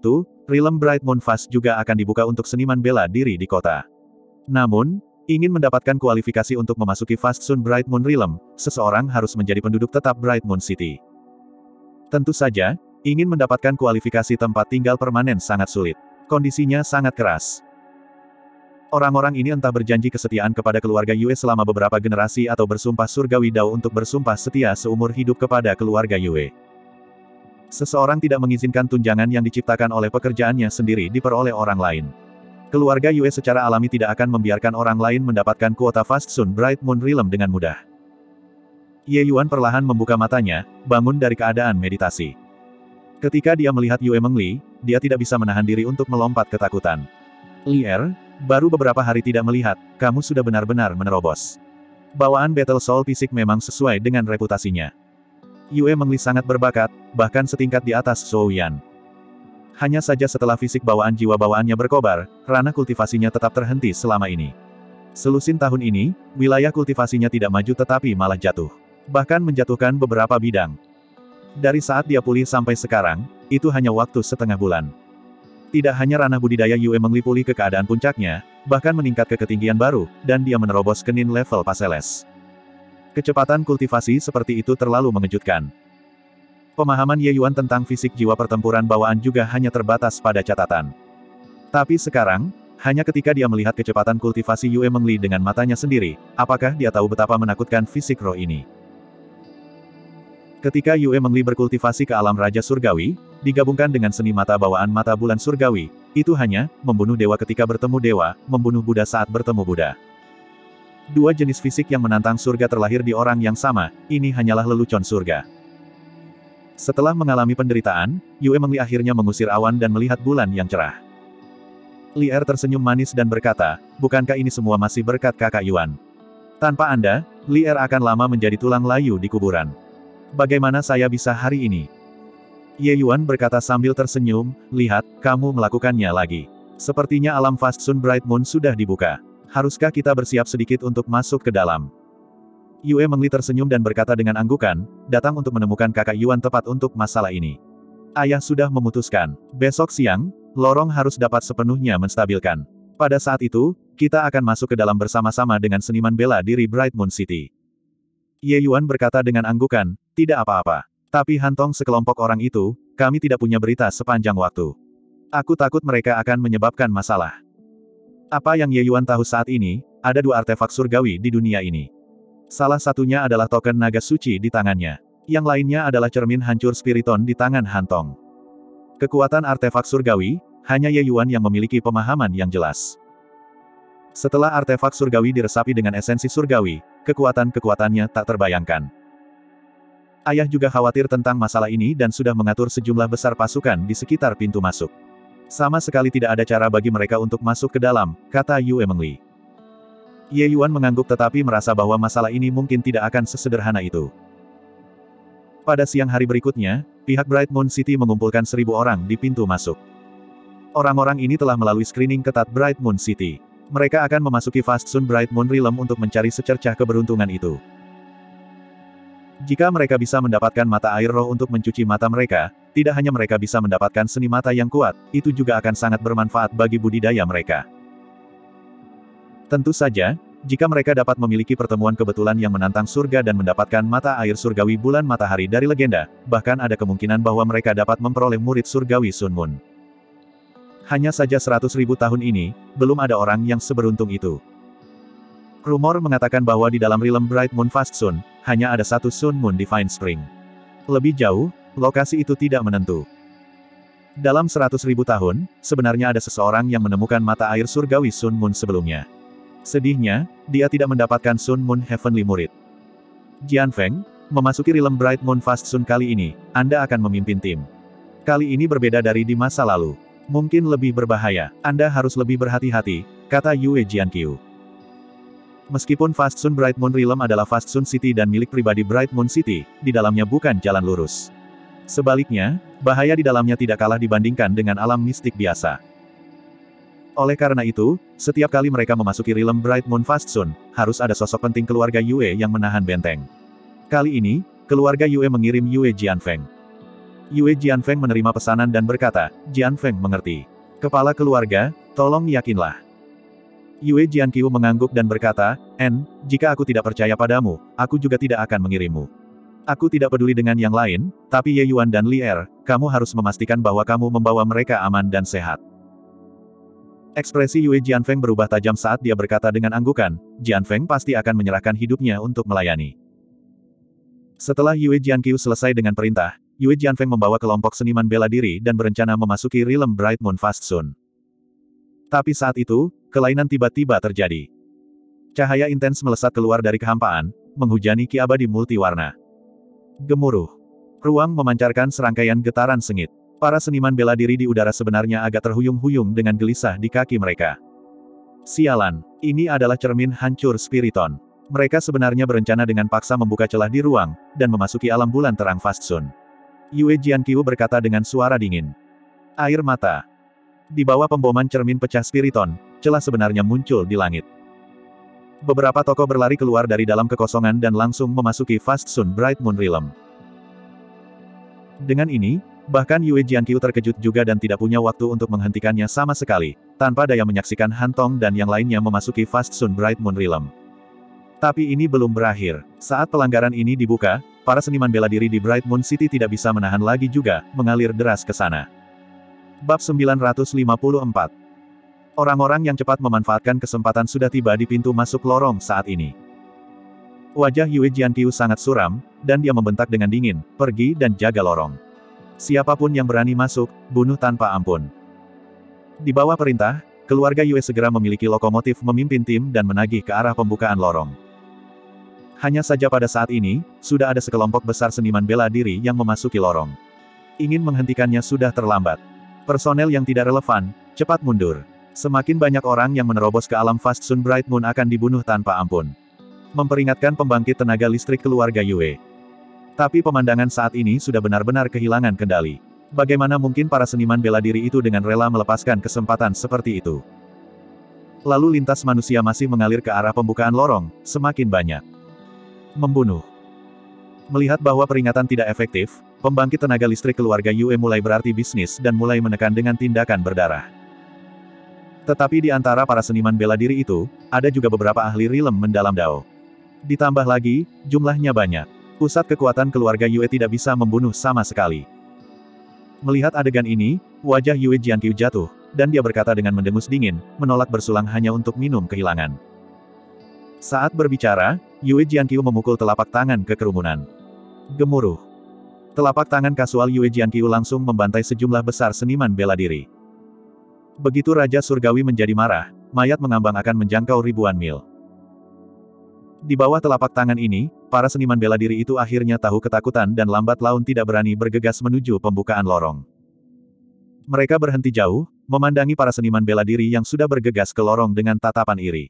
S1: Realm Bright Moon Fast juga akan dibuka untuk seniman bela diri di kota. Namun, ingin mendapatkan kualifikasi untuk memasuki Fast Sun Bright Moon Realm, seseorang harus menjadi penduduk tetap Bright Moon City. Tentu saja, ingin mendapatkan kualifikasi tempat tinggal permanen sangat sulit. Kondisinya sangat keras. Orang-orang ini entah berjanji kesetiaan kepada keluarga Yue selama beberapa generasi atau bersumpah surgawi Dao untuk bersumpah setia seumur hidup kepada keluarga Yue. Seseorang tidak mengizinkan tunjangan yang diciptakan oleh pekerjaannya sendiri diperoleh orang lain. Keluarga Yue secara alami tidak akan membiarkan orang lain mendapatkan kuota Fast Sun Bright Moon Realm dengan mudah. Ye Yuan perlahan membuka matanya, bangun dari keadaan meditasi. Ketika dia melihat Yue Mengli, dia tidak bisa menahan diri untuk melompat ketakutan. Li Er, baru beberapa hari tidak melihat, kamu sudah benar-benar menerobos. Bawaan Battle Soul fisik memang sesuai dengan reputasinya. Yue Mengli sangat berbakat, bahkan setingkat di atas Zhou Yan. Hanya saja setelah fisik bawaan jiwa bawaannya berkobar, ranah kultivasinya tetap terhenti selama ini. Selusin tahun ini, wilayah kultivasinya tidak maju tetapi malah jatuh. Bahkan menjatuhkan beberapa bidang. Dari saat dia pulih sampai sekarang, itu hanya waktu setengah bulan. Tidak hanya ranah budidaya Yue Mengli pulih ke keadaan puncaknya, bahkan meningkat ke ketinggian baru, dan dia menerobos kenin level Paseles. Kecepatan kultivasi seperti itu terlalu mengejutkan. Pemahaman Ye Yuan tentang fisik jiwa pertempuran bawaan juga hanya terbatas pada catatan. Tapi sekarang, hanya ketika dia melihat kecepatan kultivasi Yue Mengli dengan matanya sendiri, apakah dia tahu betapa menakutkan fisik roh ini? Ketika Yue Mengli berkultivasi ke alam Raja Surgawi, digabungkan dengan seni mata bawaan mata bulan surgawi, itu hanya, membunuh dewa ketika bertemu dewa, membunuh Buddha saat bertemu Buddha. Dua jenis fisik yang menantang surga terlahir di orang yang sama, ini hanyalah lelucon surga. Setelah mengalami penderitaan, Yue Mengli akhirnya mengusir awan dan melihat bulan yang cerah. Li Er tersenyum manis dan berkata, bukankah ini semua masih berkat kakak Yuan? Tanpa Anda, Li Er akan lama menjadi tulang layu di kuburan. Bagaimana saya bisa hari ini? Ye Yuan berkata sambil tersenyum, lihat, kamu melakukannya lagi. Sepertinya alam Fast Sun Bright Moon sudah dibuka. Haruskah kita bersiap sedikit untuk masuk ke dalam? Yue Mengli tersenyum dan berkata dengan anggukan, datang untuk menemukan kakak Yuan tepat untuk masalah ini. Ayah sudah memutuskan, besok siang, lorong harus dapat sepenuhnya menstabilkan. Pada saat itu, kita akan masuk ke dalam bersama-sama dengan seniman bela diri Bright Moon City. Ye Yuan berkata dengan anggukan, tidak apa-apa. Tapi Hantong sekelompok orang itu, kami tidak punya berita sepanjang waktu. Aku takut mereka akan menyebabkan masalah. Apa yang Ye Yuan tahu saat ini, ada dua artefak surgawi di dunia ini. Salah satunya adalah token naga suci di tangannya. Yang lainnya adalah cermin hancur spiriton di tangan Hantong. Kekuatan artefak surgawi, hanya Ye Yuan yang memiliki pemahaman yang jelas. Setelah artefak surgawi diresapi dengan esensi surgawi, kekuatan-kekuatannya tak terbayangkan. Ayah juga khawatir tentang masalah ini dan sudah mengatur sejumlah besar pasukan di sekitar pintu masuk. Sama sekali tidak ada cara bagi mereka untuk masuk ke dalam, kata Yue Mengli. Ye Yuan mengangguk tetapi merasa bahwa masalah ini mungkin tidak akan sesederhana itu. Pada siang hari berikutnya, pihak Bright Moon City mengumpulkan seribu orang di pintu masuk. Orang-orang ini telah melalui screening ketat Bright Moon City. Mereka akan memasuki Fast Sun Bright Moon Realm untuk mencari secercah keberuntungan itu. Jika mereka bisa mendapatkan mata air roh untuk mencuci mata mereka, tidak hanya mereka bisa mendapatkan seni mata yang kuat, itu juga akan sangat bermanfaat bagi budidaya mereka. Tentu saja, jika mereka dapat memiliki pertemuan kebetulan yang menantang surga dan mendapatkan mata air surgawi bulan matahari dari legenda, bahkan ada kemungkinan bahwa mereka dapat memperoleh murid surgawi Sun Moon. Hanya saja seratus ribu tahun ini, belum ada orang yang seberuntung itu. Rumor mengatakan bahwa di dalam realm Bright Moon Fast Sun, hanya ada satu Sun Moon Divine Spring. Lebih jauh, lokasi itu tidak menentu. Dalam seratus ribu tahun, sebenarnya ada seseorang yang menemukan mata air surgawi Sun Moon sebelumnya. Sedihnya, dia tidak mendapatkan Sun Moon Heavenly Murid. Jian Feng, memasuki realm Bright Moon Fast Sun kali ini, Anda akan memimpin tim. Kali ini berbeda dari di masa lalu. Mungkin lebih berbahaya, Anda harus lebih berhati-hati, kata Yue Jianqiu. Meskipun Fast Sun Bright Moon Realm adalah Fast Sun City dan milik pribadi Bright Moon City, di dalamnya bukan jalan lurus. Sebaliknya, bahaya di dalamnya tidak kalah dibandingkan dengan alam mistik biasa. Oleh karena itu, setiap kali mereka memasuki realm Bright Moon Fast Sun, harus ada sosok penting keluarga Yue yang menahan benteng. Kali ini, keluarga Yue mengirim Yue Jianfeng. Yue Jianfeng menerima pesanan dan berkata, Jianfeng mengerti. Kepala keluarga, tolong yakinlah. Yue Jianqiu mengangguk dan berkata, En, jika aku tidak percaya padamu, aku juga tidak akan mengirimmu. Aku tidak peduli dengan yang lain, tapi Ye Yuan dan Li Er, kamu harus memastikan bahwa kamu membawa mereka aman dan sehat. Ekspresi Yue Jianfeng berubah tajam saat dia berkata dengan anggukan, Jianfeng pasti akan menyerahkan hidupnya untuk melayani. Setelah Yue Jianqiu selesai dengan perintah, Yue Jianfeng membawa kelompok seniman bela diri dan berencana memasuki Realm Bright Moon Fast Sun. Tapi saat itu, kelainan tiba-tiba terjadi. Cahaya intens melesat keluar dari kehampaan, menghujani ki abadi multiwarna. Gemuruh. Ruang memancarkan serangkaian getaran sengit. Para seniman bela diri di udara sebenarnya agak terhuyung-huyung dengan gelisah di kaki mereka. Sialan, ini adalah cermin hancur Spiriton. Mereka sebenarnya berencana dengan paksa membuka celah di ruang, dan memasuki alam bulan terang Fast Sun. Yue Jianqiu berkata dengan suara dingin. Air mata. Di bawah pemboman cermin pecah Spiriton, celah sebenarnya muncul di langit. Beberapa tokoh berlari keluar dari dalam kekosongan dan langsung memasuki Fast Sun Bright Moon Realm. Dengan ini, bahkan Yue Jianqiu terkejut juga dan tidak punya waktu untuk menghentikannya sama sekali, tanpa daya menyaksikan Han Tong dan yang lainnya memasuki Fast Sun Bright Moon Realm. Tapi ini belum berakhir. Saat pelanggaran ini dibuka, para seniman bela diri di Bright Moon City tidak bisa menahan lagi juga, mengalir deras ke sana. Bab sembilan ratus lima puluh empat. Orang-orang yang cepat memanfaatkan kesempatan sudah tiba di pintu masuk lorong saat ini. Wajah Yue Jianqiu sangat suram, dan dia membentak dengan dingin, pergi dan jaga lorong. Siapapun yang berani masuk, bunuh tanpa ampun. Di bawah perintah, keluarga Yue segera memiliki lokomotif memimpin tim dan menagih ke arah pembukaan lorong. Hanya saja pada saat ini, sudah ada sekelompok besar seniman bela diri yang memasuki lorong. Ingin menghentikannya sudah terlambat. Personel yang tidak relevan, cepat mundur. Semakin banyak orang yang menerobos ke alam Fast Sun Bright Moon akan dibunuh tanpa ampun. Memperingatkan pembangkit tenaga listrik keluarga Yue. Tapi pemandangan saat ini sudah benar-benar kehilangan kendali. Bagaimana mungkin para seniman bela diri itu dengan rela melepaskan kesempatan seperti itu? Lalu lintas manusia masih mengalir ke arah pembukaan lorong, semakin banyak. Membunuh. Melihat bahwa peringatan tidak efektif, pembangkit tenaga listrik keluarga Yue mulai berarti bisnis dan mulai menekan dengan tindakan berdarah. Tetapi di antara para seniman bela diri itu, ada juga beberapa ahli Realm mendalam Dao. Ditambah lagi, jumlahnya banyak. Pusat kekuatan keluarga Yue tidak bisa membunuh sama sekali. Melihat adegan ini, wajah Yue Jianqiu jatuh, dan dia berkata dengan mendengus dingin, menolak bersulang hanya untuk minum kehilangan. Saat berbicara, Yue Jianqiu memukul telapak tangan ke kerumunan. Gemuruh. Telapak tangan kasual Yue Jianqiu langsung membantai sejumlah besar seniman bela diri. Begitu Raja Surgawi menjadi marah, mayat mengambang akan menjangkau ribuan mil. Di bawah telapak tangan ini, para seniman bela diri itu akhirnya tahu ketakutan dan lambat laun tidak berani bergegas menuju pembukaan lorong. Mereka berhenti jauh, memandangi para seniman bela diri yang sudah bergegas ke lorong dengan tatapan iri.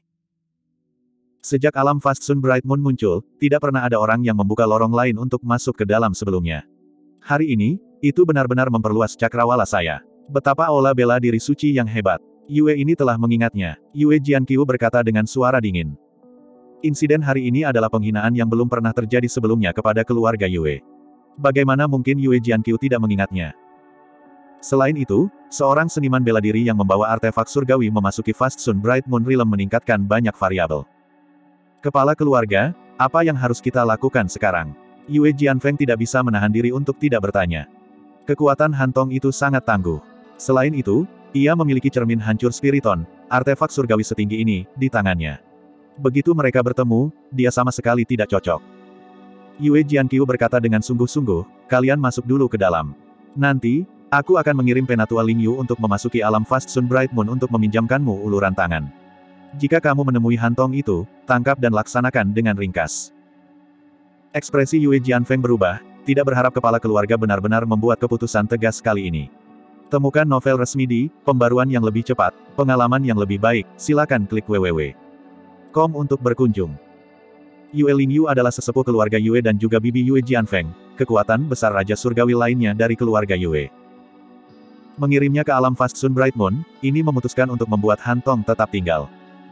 S1: Sejak alam Fast Sun Bright Moon muncul, tidak pernah ada orang yang membuka lorong lain untuk masuk ke dalam sebelumnya. Hari ini, itu benar-benar memperluas cakrawala saya. Betapa aula bela diri suci yang hebat. Yue ini telah mengingatnya. Yue Jianqiu berkata dengan suara dingin. Insiden hari ini adalah penghinaan yang belum pernah terjadi sebelumnya kepada keluarga Yue. Bagaimana mungkin Yue Jianqiu tidak mengingatnya? Selain itu, seorang seniman bela diri yang membawa artefak surgawi memasuki Fast Sun Bright Moon Realm meningkatkan banyak variabel. Kepala keluarga, apa yang harus kita lakukan sekarang? Yue Jianfeng tidak bisa menahan diri untuk tidak bertanya. Kekuatan Han Tong itu sangat tangguh. Selain itu, ia memiliki cermin hancur Spiriton, artefak surgawi setinggi ini, di tangannya. Begitu mereka bertemu, dia sama sekali tidak cocok. Yue Jianqiu berkata dengan sungguh-sungguh, kalian masuk dulu ke dalam. Nanti, aku akan mengirim Penatua Ling Yu untuk memasuki alam Fast Sun Bright Moon untuk meminjamkanmu uluran tangan. Jika kamu menemui Han Tong itu, tangkap dan laksanakan dengan ringkas. Ekspresi Yue Jianfeng berubah, tidak berharap kepala keluarga benar-benar membuat keputusan tegas kali ini. Temukan novel resmi di Pembaruan yang lebih cepat, pengalaman yang lebih baik, silakan klik w w w titik com untuk berkunjung. Yue Ling Yu adalah sesepuh keluarga Yue dan juga bibi Yue Jianfeng, kekuatan besar Raja Surgawi lainnya dari keluarga Yue. Mengirimnya ke alam Fast Sun Bright Moon, ini memutuskan untuk membuat Han Tong tetap tinggal.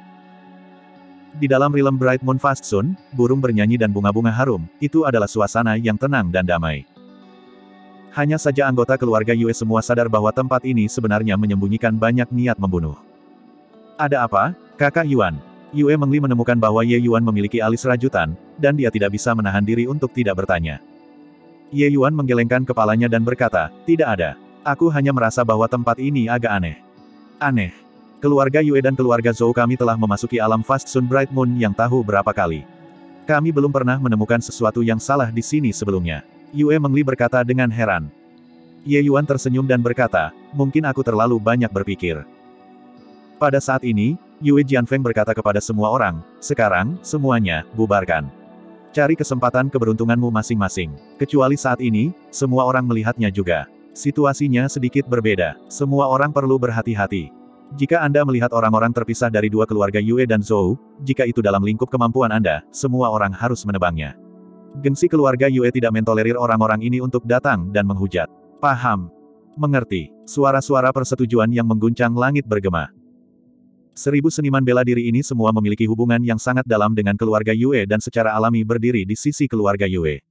S1: Di dalam Realm Bright Moon Fast Sun, burung bernyanyi dan bunga-bunga harum, itu adalah suasana yang tenang dan damai. Hanya saja anggota keluarga Yue semua sadar bahwa tempat ini sebenarnya menyembunyikan banyak niat membunuh. Ada apa, Kakak Yuan? Yue Mengli menemukan bahwa Ye Yuan memiliki alis rajutan, dan dia tidak bisa menahan diri untuk tidak bertanya. Ye Yuan menggelengkan kepalanya dan berkata, tidak ada. Aku hanya merasa bahwa tempat ini agak aneh. Aneh. Keluarga Yue dan keluarga Zhou kami telah memasuki alam Fast Sun Bright Moon yang tahu berapa kali. Kami belum pernah menemukan sesuatu yang salah di sini sebelumnya. Yue Mengli berkata dengan heran. Ye Yuan tersenyum dan berkata, mungkin aku terlalu banyak berpikir. Pada saat ini, Yue Jianfeng berkata kepada semua orang, sekarang, semuanya, bubarkan. Cari kesempatan keberuntunganmu masing-masing. Kecuali saat ini, semua orang melihatnya juga. Situasinya sedikit berbeda. Semua orang perlu berhati-hati. Jika Anda melihat orang-orang terpisah dari dua keluarga Yue dan Zhou, jika itu dalam lingkup kemampuan Anda, semua orang harus menebangnya. Gengsi keluarga Yue tidak mentolerir orang-orang ini untuk datang dan menghujat. Paham. Mengerti. Suara-suara persetujuan yang mengguncang langit bergema. Seribu seniman bela diri ini semua memiliki hubungan yang sangat dalam dengan keluarga Yue dan secara alami berdiri di sisi keluarga Yue.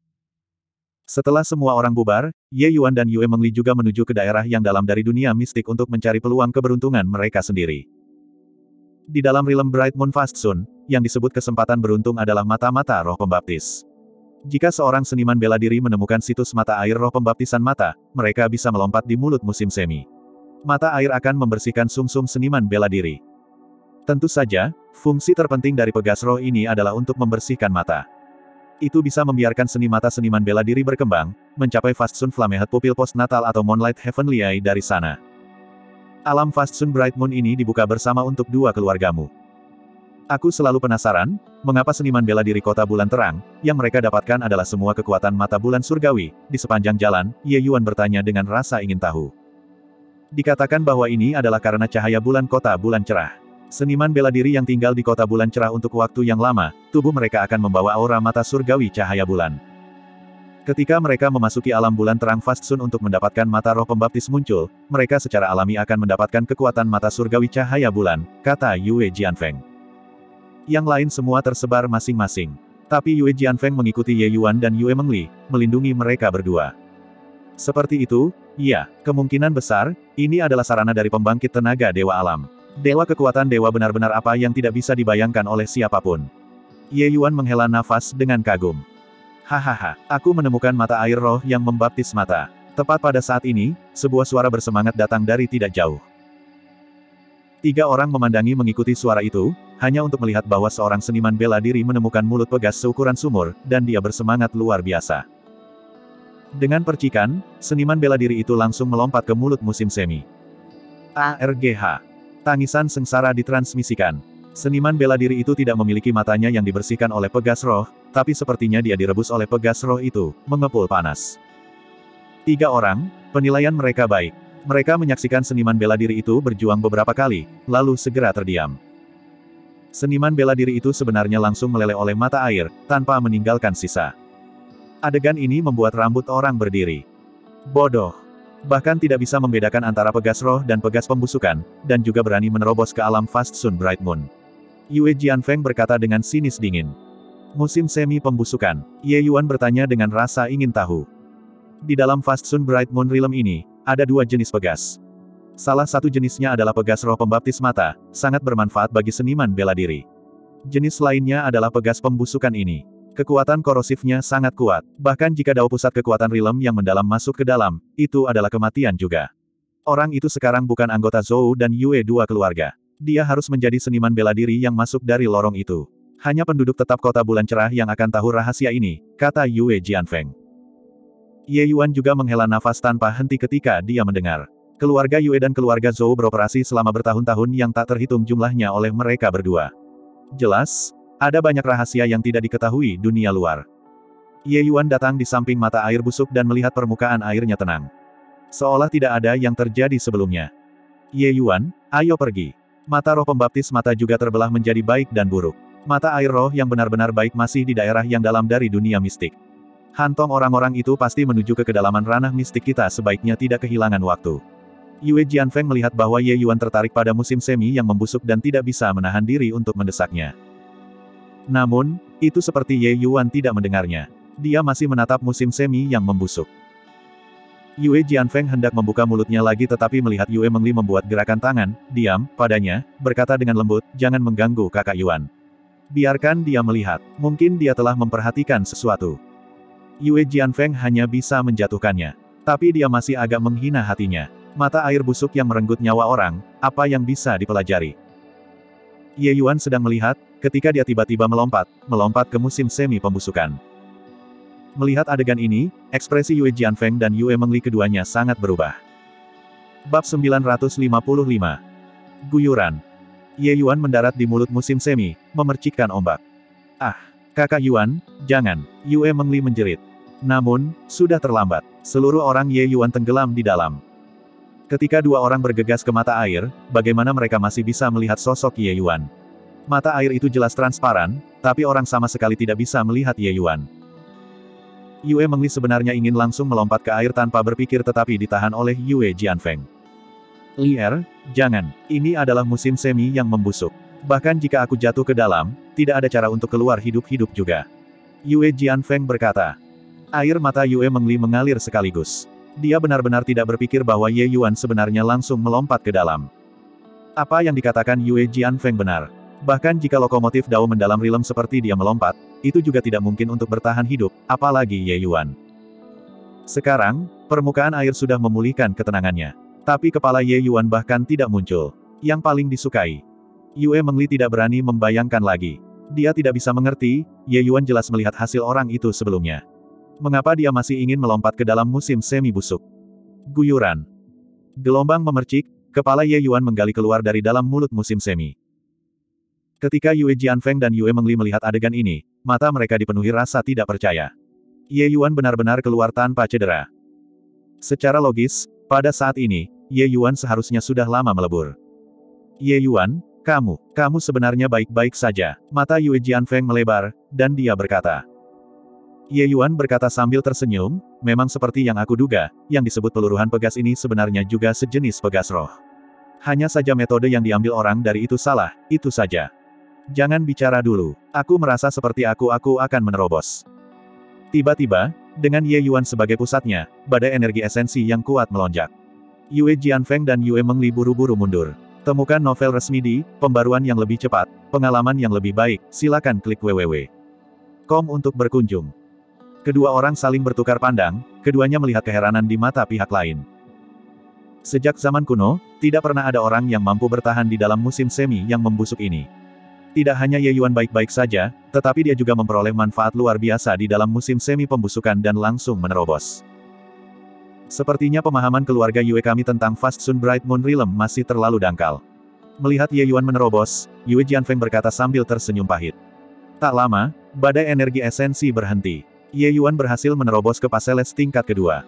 S1: Setelah semua orang bubar, Ye Yuan dan Yue Mengli juga menuju ke daerah yang dalam dari dunia mistik untuk mencari peluang keberuntungan mereka sendiri. Di dalam realm Bright Moon Fast Sun, yang disebut kesempatan beruntung adalah mata-mata roh pembaptis. Jika seorang seniman bela diri menemukan situs mata air roh pembaptisan mata, mereka bisa melompat di mulut musim semi. Mata air akan membersihkan sumsum seniman bela diri. Tentu saja, fungsi terpenting dari pegas roh ini adalah untuk membersihkan mata. Itu bisa membiarkan seni mata seniman bela diri berkembang, mencapai Fast Sun Flamehead Pupil Postnatal atau Moonlight Heavenly Eye dari sana. Alam Fast Sun Bright Moon ini dibuka bersama untuk dua keluargamu. Aku selalu penasaran, mengapa seniman bela diri kota bulan terang, yang mereka dapatkan adalah semua kekuatan mata bulan surgawi, di sepanjang jalan, Ye Yuan bertanya dengan rasa ingin tahu. Dikatakan bahwa ini adalah karena cahaya bulan kota bulan cerah. Seniman bela diri yang tinggal di kota bulan cerah untuk waktu yang lama, tubuh mereka akan membawa aura mata surgawi cahaya bulan. Ketika mereka memasuki alam bulan terang Fast Sun untuk mendapatkan mata roh pembaptis muncul, mereka secara alami akan mendapatkan kekuatan mata surgawi cahaya bulan, kata Yue Jianfeng. Yang lain semua tersebar masing-masing. Tapi Yue Jianfeng mengikuti Ye Yuan dan Yue Mengli, melindungi mereka berdua. Seperti itu, iya, kemungkinan besar, ini adalah sarana dari pembangkit tenaga dewa alam. Dewa kekuatan dewa benar-benar apa yang tidak bisa dibayangkan oleh siapapun. Ye Yuan menghela nafas dengan kagum. Hahaha, aku menemukan mata air roh yang membaptis mata. Tepat pada saat ini, sebuah suara bersemangat datang dari tidak jauh. Tiga orang memandangi mengikuti suara itu, hanya untuk melihat bahwa seorang seniman bela diri menemukan mulut pegas seukuran sumur, dan dia bersemangat luar biasa. Dengan percikan, seniman bela diri itu langsung melompat ke mulut musim semi. A R G H. Tangisan sengsara ditransmisikan. Seniman bela diri itu tidak memiliki matanya yang dibersihkan oleh pegas roh, tapi sepertinya dia direbus oleh pegas roh itu, mengepul panas. Tiga orang, penilaian mereka baik. Mereka menyaksikan seniman bela diri itu berjuang beberapa kali, lalu segera terdiam. Seniman bela diri itu sebenarnya langsung meleleh oleh mata air, tanpa meninggalkan sisa. Adegan ini membuat rambut orang berdiri. Bodoh. Bahkan tidak bisa membedakan antara pegas roh dan pegas pembusukan, dan juga berani menerobos ke alam Fast Sun Bright Moon. Yue Jianfeng berkata dengan sinis dingin. Musim semi pembusukan. Ye Yuan bertanya dengan rasa ingin tahu. Di dalam Fast Sun Bright Moon Realm ini, ada dua jenis pegas. Salah satu jenisnya adalah pegas roh pembaptis mata, sangat bermanfaat bagi seniman bela diri. Jenis lainnya adalah pegas pembusukan ini. Kekuatan korosifnya sangat kuat, bahkan jika dao pusat kekuatan realm yang mendalam masuk ke dalam, itu adalah kematian juga. Orang itu sekarang bukan anggota Zhou dan Yue dua keluarga. Dia harus menjadi seniman bela diri yang masuk dari lorong itu. Hanya penduduk tetap kota bulan cerah yang akan tahu rahasia ini, kata Yue Jianfeng. Ye Yuan juga menghela nafas tanpa henti ketika dia mendengar. Keluarga Yue dan keluarga Zhou beroperasi selama bertahun-tahun yang tak terhitung jumlahnya oleh mereka berdua. Jelas, ada banyak rahasia yang tidak diketahui dunia luar. Ye Yuan datang di samping mata air busuk dan melihat permukaan airnya tenang. Seolah tidak ada yang terjadi sebelumnya. Ye Yuan, ayo pergi. Mata roh pembaptis mata juga terbelah menjadi baik dan buruk. Mata air roh yang benar-benar baik masih di daerah yang dalam dari dunia mistik. Hantong orang-orang itu pasti menuju ke kedalaman ranah mistik kita sebaiknya tidak kehilangan waktu. Yue Jianfeng melihat bahwa Ye Yuan tertarik pada musim semi yang membusuk dan tidak bisa menahan diri untuk mendesaknya. Namun, itu seperti Ye Yuan tidak mendengarnya. Dia masih menatap musim semi yang membusuk. Yue Jianfeng hendak membuka mulutnya lagi tetapi melihat Yue Mengli membuat gerakan tangan, diam, padanya, berkata dengan lembut, jangan mengganggu kakak Yuan. Biarkan dia melihat, mungkin dia telah memperhatikan sesuatu. Yue Jianfeng hanya bisa menjatuhkannya. Tapi dia masih agak menghina hatinya. Mata air busuk yang merenggut nyawa orang, apa yang bisa dipelajari? Ye Yuan sedang melihat, ketika dia tiba-tiba melompat, melompat ke musim semi pembusukan. Melihat adegan ini, ekspresi Yue Jianfeng dan Yue Mengli keduanya sangat berubah. Bab sembilan ratus lima puluh lima. Guyuran. Ye Yuan mendarat di mulut musim semi, memercikkan ombak. Ah, kakak Yuan, jangan, Yue Mengli menjerit. Namun, sudah terlambat. Seluruh orang Ye Yuan tenggelam di dalam. Ketika dua orang bergegas ke mata air, bagaimana mereka masih bisa melihat sosok Ye Yuan? Mata air itu jelas transparan, tapi orang sama sekali tidak bisa melihat Ye Yuan. Yue Mengli sebenarnya ingin langsung melompat ke air tanpa berpikir tetapi ditahan oleh Yue Jianfeng. Lier, jangan, ini adalah musim semi yang membusuk. Bahkan jika aku jatuh ke dalam, tidak ada cara untuk keluar hidup-hidup juga. Yue Jianfeng berkata. Air mata Yue Mengli mengalir sekaligus. Dia benar-benar tidak berpikir bahwa Ye Yuan sebenarnya langsung melompat ke dalam. Apa yang dikatakan Yue Jianfeng benar. Bahkan jika lokomotif Dao mendalam rilem seperti dia melompat, itu juga tidak mungkin untuk bertahan hidup, apalagi Ye Yuan. Sekarang, permukaan air sudah memulihkan ketenangannya. Tapi kepala Ye Yuan bahkan tidak muncul. Yang paling disukai. Yue Mengli tidak berani membayangkan lagi. Dia tidak bisa mengerti, Ye Yuan jelas melihat hasil orang itu sebelumnya. Mengapa dia masih ingin melompat ke dalam musim semi busuk? Guyuran. Gelombang memercik, kepala Ye Yuan menggali keluar dari dalam mulut musim semi. Ketika Yue Jianfeng dan Yue Mengli melihat adegan ini, mata mereka dipenuhi rasa tidak percaya. Ye Yuan benar-benar keluar tanpa cedera. Secara logis, pada saat ini, Ye Yuan seharusnya sudah lama melebur. Ye Yuan, kamu, kamu sebenarnya baik-baik saja. Mata Yue Jianfeng melebar, dan dia berkata. Ye Yuan berkata sambil tersenyum, memang seperti yang aku duga, yang disebut peluruhan pegas ini sebenarnya juga sejenis pegas roh. Hanya saja metode yang diambil orang dari itu salah, itu saja. Jangan bicara dulu, aku merasa seperti aku-aku akan menerobos. Tiba-tiba, dengan Ye Yuan sebagai pusatnya, badai energi esensi yang kuat melonjak. Yue Jianfeng dan Yue Mengli buru-buru mundur. Temukan novel resmi di Pembaruan yang lebih cepat, pengalaman yang lebih baik, silakan klik www titik com untuk berkunjung. Kedua orang saling bertukar pandang, keduanya melihat keheranan di mata pihak lain. Sejak zaman kuno, tidak pernah ada orang yang mampu bertahan di dalam musim semi yang membusuk ini. Tidak hanya Ye Yuan baik-baik saja, tetapi dia juga memperoleh manfaat luar biasa di dalam musim semi pembusukan dan langsung menerobos. Sepertinya pemahaman keluarga Yue kami tentang Fast Sun Bright Moon Realm masih terlalu dangkal. Melihat Ye Yuan menerobos, Yue Jianfeng berkata sambil tersenyum pahit. Tak lama, badai energi esensi berhenti. Ye Yuan berhasil menerobos ke Paseles tingkat kedua.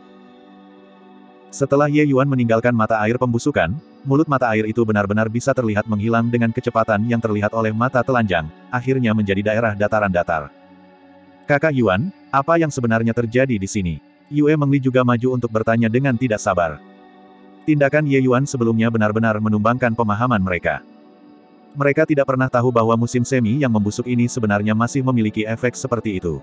S1: Setelah Ye Yuan meninggalkan mata air pembusukan, mulut mata air itu benar-benar bisa terlihat menghilang dengan kecepatan yang terlihat oleh mata telanjang, akhirnya menjadi daerah dataran datar. Kakak Yuan, apa yang sebenarnya terjadi di sini? Yue Mengli juga maju untuk bertanya dengan tidak sabar. Tindakan Ye Yuan sebelumnya benar-benar menumbangkan pemahaman mereka. Mereka tidak pernah tahu bahwa musim semi yang membusuk ini sebenarnya masih memiliki efek seperti itu.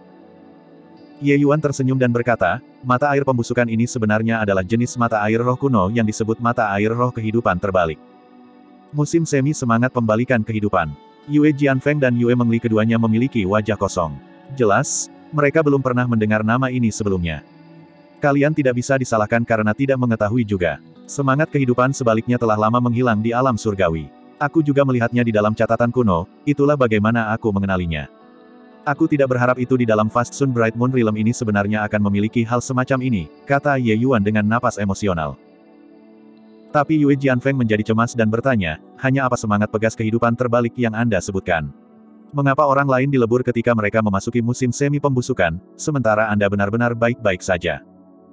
S1: Ye Yuan tersenyum dan berkata, mata air pembusukan ini sebenarnya adalah jenis mata air roh kuno yang disebut mata air roh kehidupan terbalik. Musim semi semangat pembalikan kehidupan. Yue Jianfeng dan Yue Mengli keduanya memiliki wajah kosong. Jelas, mereka belum pernah mendengar nama ini sebelumnya. Kalian tidak bisa disalahkan karena tidak mengetahui juga. Semangat kehidupan sebaliknya telah lama menghilang di alam surgawi. Aku juga melihatnya di dalam catatan kuno, itulah bagaimana aku mengenalinya. Aku tidak berharap itu di dalam Fast Sun Bright Moon Realm ini sebenarnya akan memiliki hal semacam ini, kata Ye Yuan dengan napas emosional. Tapi Yue Jianfeng menjadi cemas dan bertanya, hanya apa semangat pegas kehidupan terbalik yang Anda sebutkan? Mengapa orang lain dilebur ketika mereka memasuki musim semi pembusukan, sementara Anda benar-benar baik-baik saja?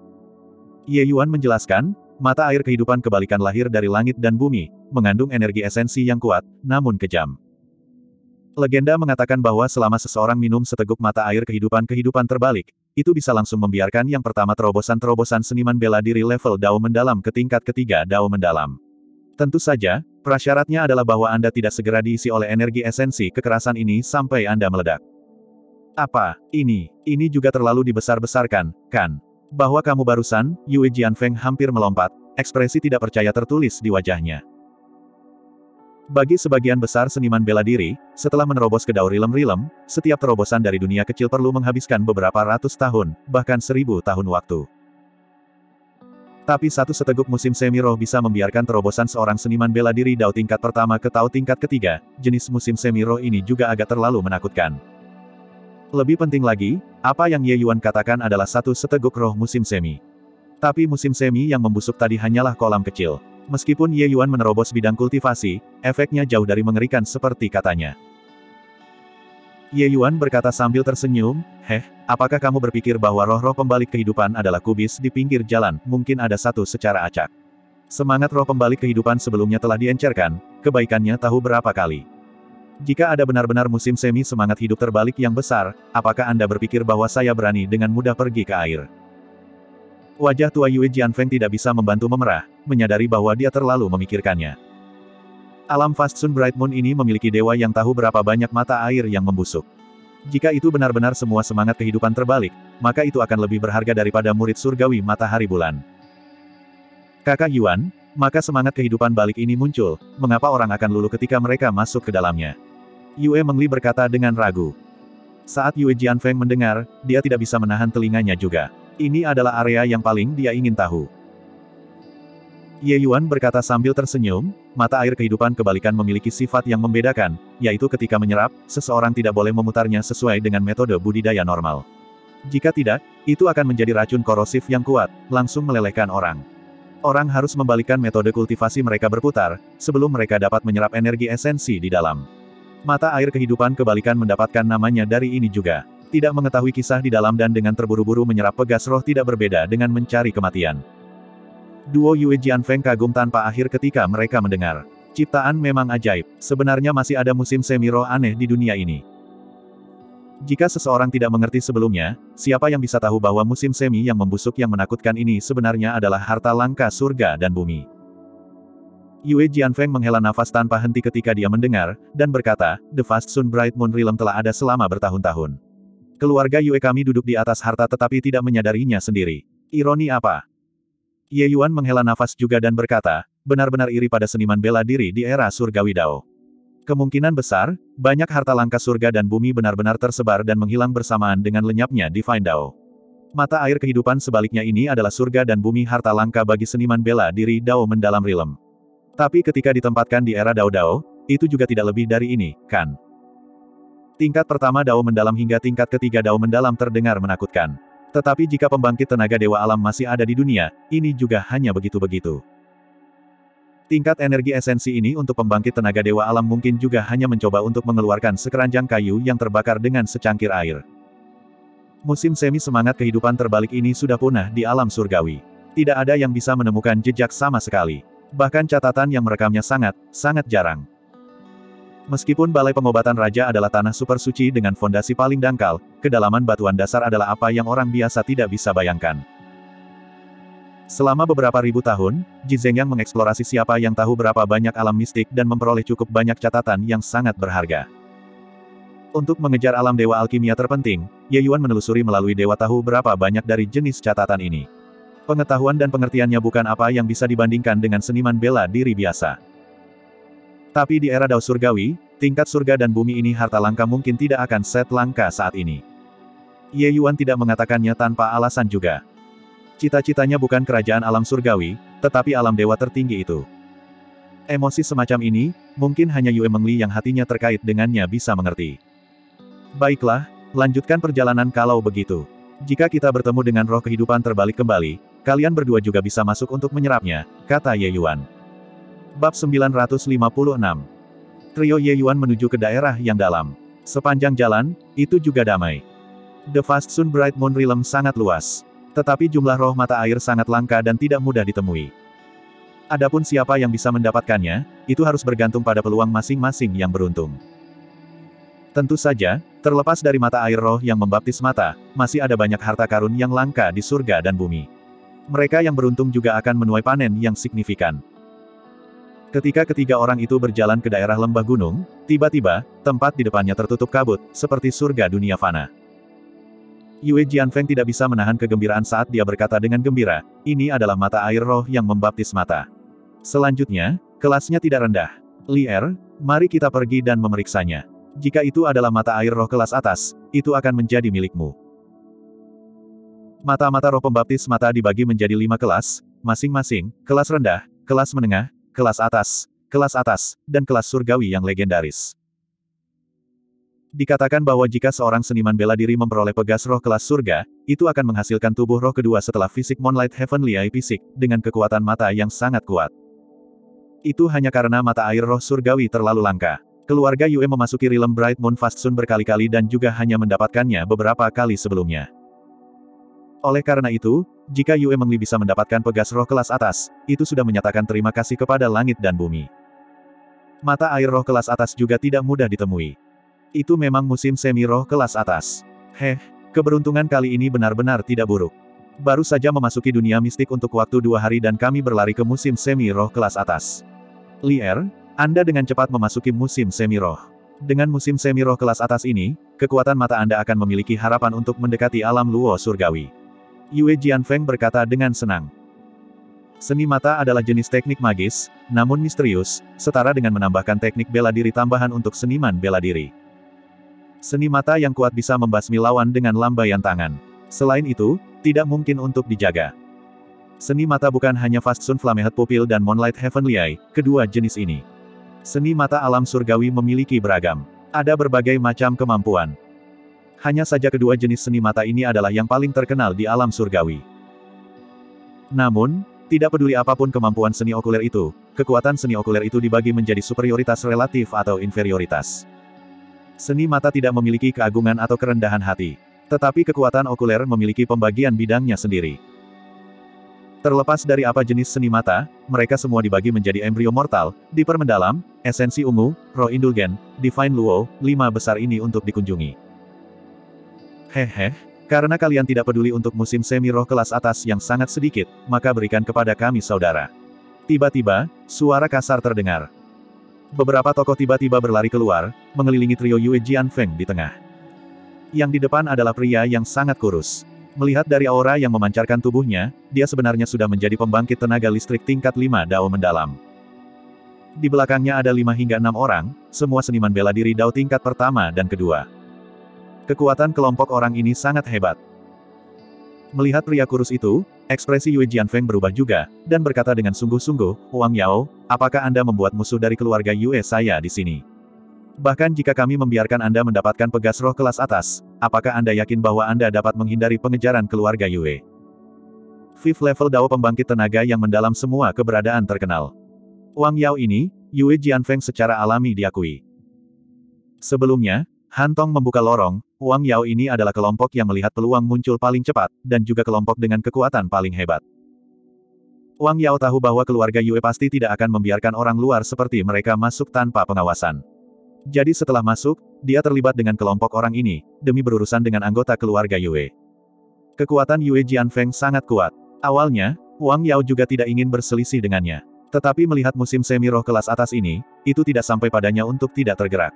S1: Ye Yuan menjelaskan, mata air kehidupan kebalikan lahir dari langit dan bumi, mengandung energi esensi yang kuat, namun kejam. Legenda mengatakan bahwa selama seseorang minum seteguk mata air kehidupan-kehidupan terbalik, itu bisa langsung membiarkan yang pertama terobosan-terobosan seniman bela diri level Dao mendalam ke tingkat ketiga Dao mendalam. Tentu saja, prasyaratnya adalah bahwa Anda tidak segera diisi oleh energi esensi kekerasan ini sampai Anda meledak. Apa, ini, ini juga terlalu dibesar-besarkan, kan? Bahwa kamu barusan, Yue Jianfeng hampir melompat, ekspresi tidak percaya tertulis di wajahnya. Bagi sebagian besar seniman bela diri, setelah menerobos ke Dao Rilem-Rilem, setiap terobosan dari dunia kecil perlu menghabiskan beberapa ratus tahun, bahkan seribu tahun waktu. Tapi satu seteguk musim semi roh bisa membiarkan terobosan seorang seniman bela diri Dao tingkat pertama ke Tao tingkat ketiga, jenis musim semi roh ini juga agak terlalu menakutkan. Lebih penting lagi, apa yang Ye Yuan katakan adalah satu seteguk roh musim semi. Tapi musim semi yang membusuk tadi hanyalah kolam kecil. Meskipun Ye Yuan menerobos bidang kultivasi, efeknya jauh dari mengerikan seperti katanya. Ye Yuan berkata sambil tersenyum, "Heh, apakah kamu berpikir bahwa roh-roh pembalik kehidupan adalah kubis di pinggir jalan, mungkin ada satu secara acak. Semangat roh pembalik kehidupan sebelumnya telah diencerkan, kebaikannya tahu berapa kali. Jika ada benar-benar musim semi semangat hidup terbalik yang besar, apakah Anda berpikir bahwa saya berani dengan mudah pergi ke air?" Wajah tua Yue Jianfeng tidak bisa membantu memerah, menyadari bahwa dia terlalu memikirkannya. Alam Fast Sun Bright Moon ini memiliki dewa yang tahu berapa banyak mata air yang membusuk. Jika itu benar-benar semua semangat kehidupan terbalik, maka itu akan lebih berharga daripada murid surgawi matahari bulan. Kakak Yuan, maka semangat kehidupan balik ini muncul, mengapa orang akan luluh ketika mereka masuk ke dalamnya? Yue Mengli berkata dengan ragu. Saat Yue Jianfeng mendengar, dia tidak bisa menahan telinganya juga. Ini adalah area yang paling dia ingin tahu. Ye Yuan berkata sambil tersenyum, mata air kehidupan kebalikan memiliki sifat yang membedakan, yaitu ketika menyerap, seseorang tidak boleh memutarnya sesuai dengan metode budidaya normal. Jika tidak, itu akan menjadi racun korosif yang kuat, langsung melelehkan orang. Orang harus membalikkan metode kultivasi mereka berputar, sebelum mereka dapat menyerap energi esensi di dalam. Mata air kehidupan kebalikan mendapatkan namanya dari ini juga. Tidak mengetahui kisah di dalam dan dengan terburu-buru menyerap pegas roh tidak berbeda dengan mencari kematian. Duo Yue Jianfeng kagum tanpa akhir ketika mereka mendengar. Ciptaan memang ajaib, sebenarnya masih ada musim semi roh aneh di dunia ini. Jika seseorang tidak mengerti sebelumnya, siapa yang bisa tahu bahwa musim semi yang membusuk yang menakutkan ini sebenarnya adalah harta langka surga dan bumi. Yue Jianfeng menghela nafas tanpa henti ketika dia mendengar, dan berkata, The Fast Sun Bright Moon Realm telah ada selama bertahun-tahun. Keluarga Yue kami duduk di atas harta tetapi tidak menyadarinya sendiri. Ironi apa? Ye Yuan menghela nafas juga dan berkata, benar-benar iri pada seniman bela diri di era surgawi Dao. Kemungkinan besar, banyak harta langka surga dan bumi benar-benar tersebar dan menghilang bersamaan dengan lenyapnya Divine Dao. Mata air kehidupan sebaliknya ini adalah surga dan bumi harta langka bagi seniman bela diri Dao mendalam Realm. Tapi ketika ditempatkan di era Dao-Dao, itu juga tidak lebih dari ini, kan? Tingkat pertama Dao mendalam hingga tingkat ketiga Dao mendalam terdengar menakutkan. Tetapi jika pembangkit tenaga dewa alam masih ada di dunia, ini juga hanya begitu-begitu. Tingkat energi esensi ini untuk pembangkit tenaga dewa alam mungkin juga hanya mencoba untuk mengeluarkan sekeranjang kayu yang terbakar dengan secangkir air. Musim semi semangat kehidupan terbalik ini sudah punah di alam surgawi. Tidak ada yang bisa menemukan jejak sama sekali. Bahkan catatan yang merekamnya sangat, sangat jarang. Meskipun balai pengobatan raja adalah tanah super suci dengan fondasi paling dangkal, kedalaman batuan dasar adalah apa yang orang biasa tidak bisa bayangkan. Selama beberapa ribu tahun, Ji Zhengyang mengeksplorasi siapa yang tahu berapa banyak alam mistik dan memperoleh cukup banyak catatan yang sangat berharga. Untuk mengejar alam dewa alkimia terpenting, Ye Yuan menelusuri melalui dewa tahu berapa banyak dari jenis catatan ini. Pengetahuan dan pengertiannya bukan apa yang bisa dibandingkan dengan seniman bela diri biasa. Tapi di era Dao surgawi, tingkat surga dan bumi ini harta langka mungkin tidak akan set langka saat ini. Ye Yuan tidak mengatakannya tanpa alasan juga. Cita-citanya bukan kerajaan alam surgawi, tetapi alam dewa tertinggi itu. Emosi semacam ini, mungkin hanya Yue Mengli yang hatinya terkait dengannya bisa mengerti. Baiklah, lanjutkan perjalanan kalau begitu. Jika kita bertemu dengan roh kehidupan terbalik kembali, kalian berdua juga bisa masuk untuk menyerapnya, kata Ye Yuan. Bab sembilan ratus lima puluh enam. Trio Ye Yuan menuju ke daerah yang dalam. Sepanjang jalan, itu juga damai. The Fast Sun Bright Moon Realm sangat luas. Tetapi jumlah roh mata air sangat langka dan tidak mudah ditemui. Adapun siapa yang bisa mendapatkannya, itu harus bergantung pada peluang masing-masing yang beruntung. Tentu saja, terlepas dari mata air roh yang membaptis mata, masih ada banyak harta karun yang langka di surga dan bumi. Mereka yang beruntung juga akan menuai panen yang signifikan. Ketika ketiga orang itu berjalan ke daerah lembah gunung, tiba-tiba, tempat di depannya tertutup kabut, seperti surga dunia fana. Yue Jianfeng tidak bisa menahan kegembiraan saat dia berkata dengan gembira, ini adalah mata air roh yang membaptis mata. Selanjutnya, kelasnya tidak rendah. Li Er, mari kita pergi dan memeriksanya. Jika itu adalah mata air roh kelas atas, itu akan menjadi milikmu. Mata-mata roh pembaptis mata dibagi menjadi lima kelas, masing-masing, kelas rendah, kelas menengah, kelas atas, kelas atas, dan kelas surgawi yang legendaris. Dikatakan bahwa jika seorang seniman bela diri memperoleh pegas roh kelas surga, itu akan menghasilkan tubuh roh kedua setelah fisik Moonlight Heavenly Eye Fisik, dengan kekuatan mata yang sangat kuat. Itu hanya karena mata air roh surgawi terlalu langka. Keluarga Yue memasuki Realm Bright Moon Fast Sun berkali-kali dan juga hanya mendapatkannya beberapa kali sebelumnya. Oleh karena itu, jika Yue Mengli bisa mendapatkan pegas roh kelas atas, itu sudah menyatakan terima kasih kepada langit dan bumi. Mata air roh kelas atas juga tidak mudah ditemui. Itu memang musim semi roh kelas atas. Heh, keberuntungan kali ini benar-benar tidak buruk. Baru saja memasuki dunia mistik untuk waktu dua hari dan kami berlari ke musim semi roh kelas atas. Li Er, Anda dengan cepat memasuki musim semi roh. Dengan musim semi roh kelas atas ini, kekuatan mata Anda akan memiliki harapan untuk mendekati alam luo surgawi. Yue Jianfeng berkata dengan senang. Seni mata adalah jenis teknik magis, namun misterius, setara dengan menambahkan teknik bela diri tambahan untuk seniman bela diri. Seni mata yang kuat bisa membasmi lawan dengan lambaian tangan. Selain itu, tidak mungkin untuk dijaga. Seni mata bukan hanya Fast Sun Flamehead Pupil dan Moonlight Heavenly Eye, kedua jenis ini. Seni mata alam surgawi memiliki beragam. Ada berbagai macam kemampuan. Hanya saja kedua jenis seni mata ini adalah yang paling terkenal di alam surgawi. Namun, tidak peduli apapun kemampuan seni okuler itu, kekuatan seni okuler itu dibagi menjadi superioritas relatif atau inferioritas. Seni mata tidak memiliki keagungan atau kerendahan hati. Tetapi kekuatan okuler memiliki pembagian bidangnya sendiri. Terlepas dari apa jenis seni mata, mereka semua dibagi menjadi embrio mortal, diper mendalam, esensi ungu, roh indulgen, divine luo, lima besar ini untuk dikunjungi. Hehe, karena kalian tidak peduli untuk musim semi roh kelas atas yang sangat sedikit, maka berikan kepada kami saudara. Tiba-tiba, suara kasar terdengar. Beberapa tokoh tiba-tiba berlari keluar, mengelilingi trio Yue Jianfeng di tengah. Yang di depan adalah pria yang sangat kurus. Melihat dari aura yang memancarkan tubuhnya, dia sebenarnya sudah menjadi pembangkit tenaga listrik tingkat lima Dao mendalam. Di belakangnya ada lima hingga enam orang, semua seniman bela diri Dao tingkat pertama dan kedua. Kekuatan kelompok orang ini sangat hebat. Melihat pria kurus itu, ekspresi Yue Jianfeng berubah juga, dan berkata dengan sungguh-sungguh, Wang Yao, apakah Anda membuat musuh dari keluarga Yue saya di sini? Bahkan jika kami membiarkan Anda mendapatkan pegas roh kelas atas, apakah Anda yakin bahwa Anda dapat menghindari pengejaran keluarga Yue? Fifth level Dao pembangkit tenaga yang mendalam semua keberadaan terkenal. Wang Yao ini, Yue Jianfeng secara alami diakui. Sebelumnya, Han Tong membuka lorong, Wang Yao ini adalah kelompok yang melihat peluang muncul paling cepat, dan juga kelompok dengan kekuatan paling hebat. Wang Yao tahu bahwa keluarga Yue pasti tidak akan membiarkan orang luar seperti mereka masuk tanpa pengawasan. Jadi setelah masuk, dia terlibat dengan kelompok orang ini, demi berurusan dengan anggota keluarga Yue. Kekuatan Yue Jianfeng sangat kuat. Awalnya, Wang Yao juga tidak ingin berselisih dengannya. Tetapi melihat musim semi roh kelas atas ini, itu tidak sampai padanya untuk tidak tergerak.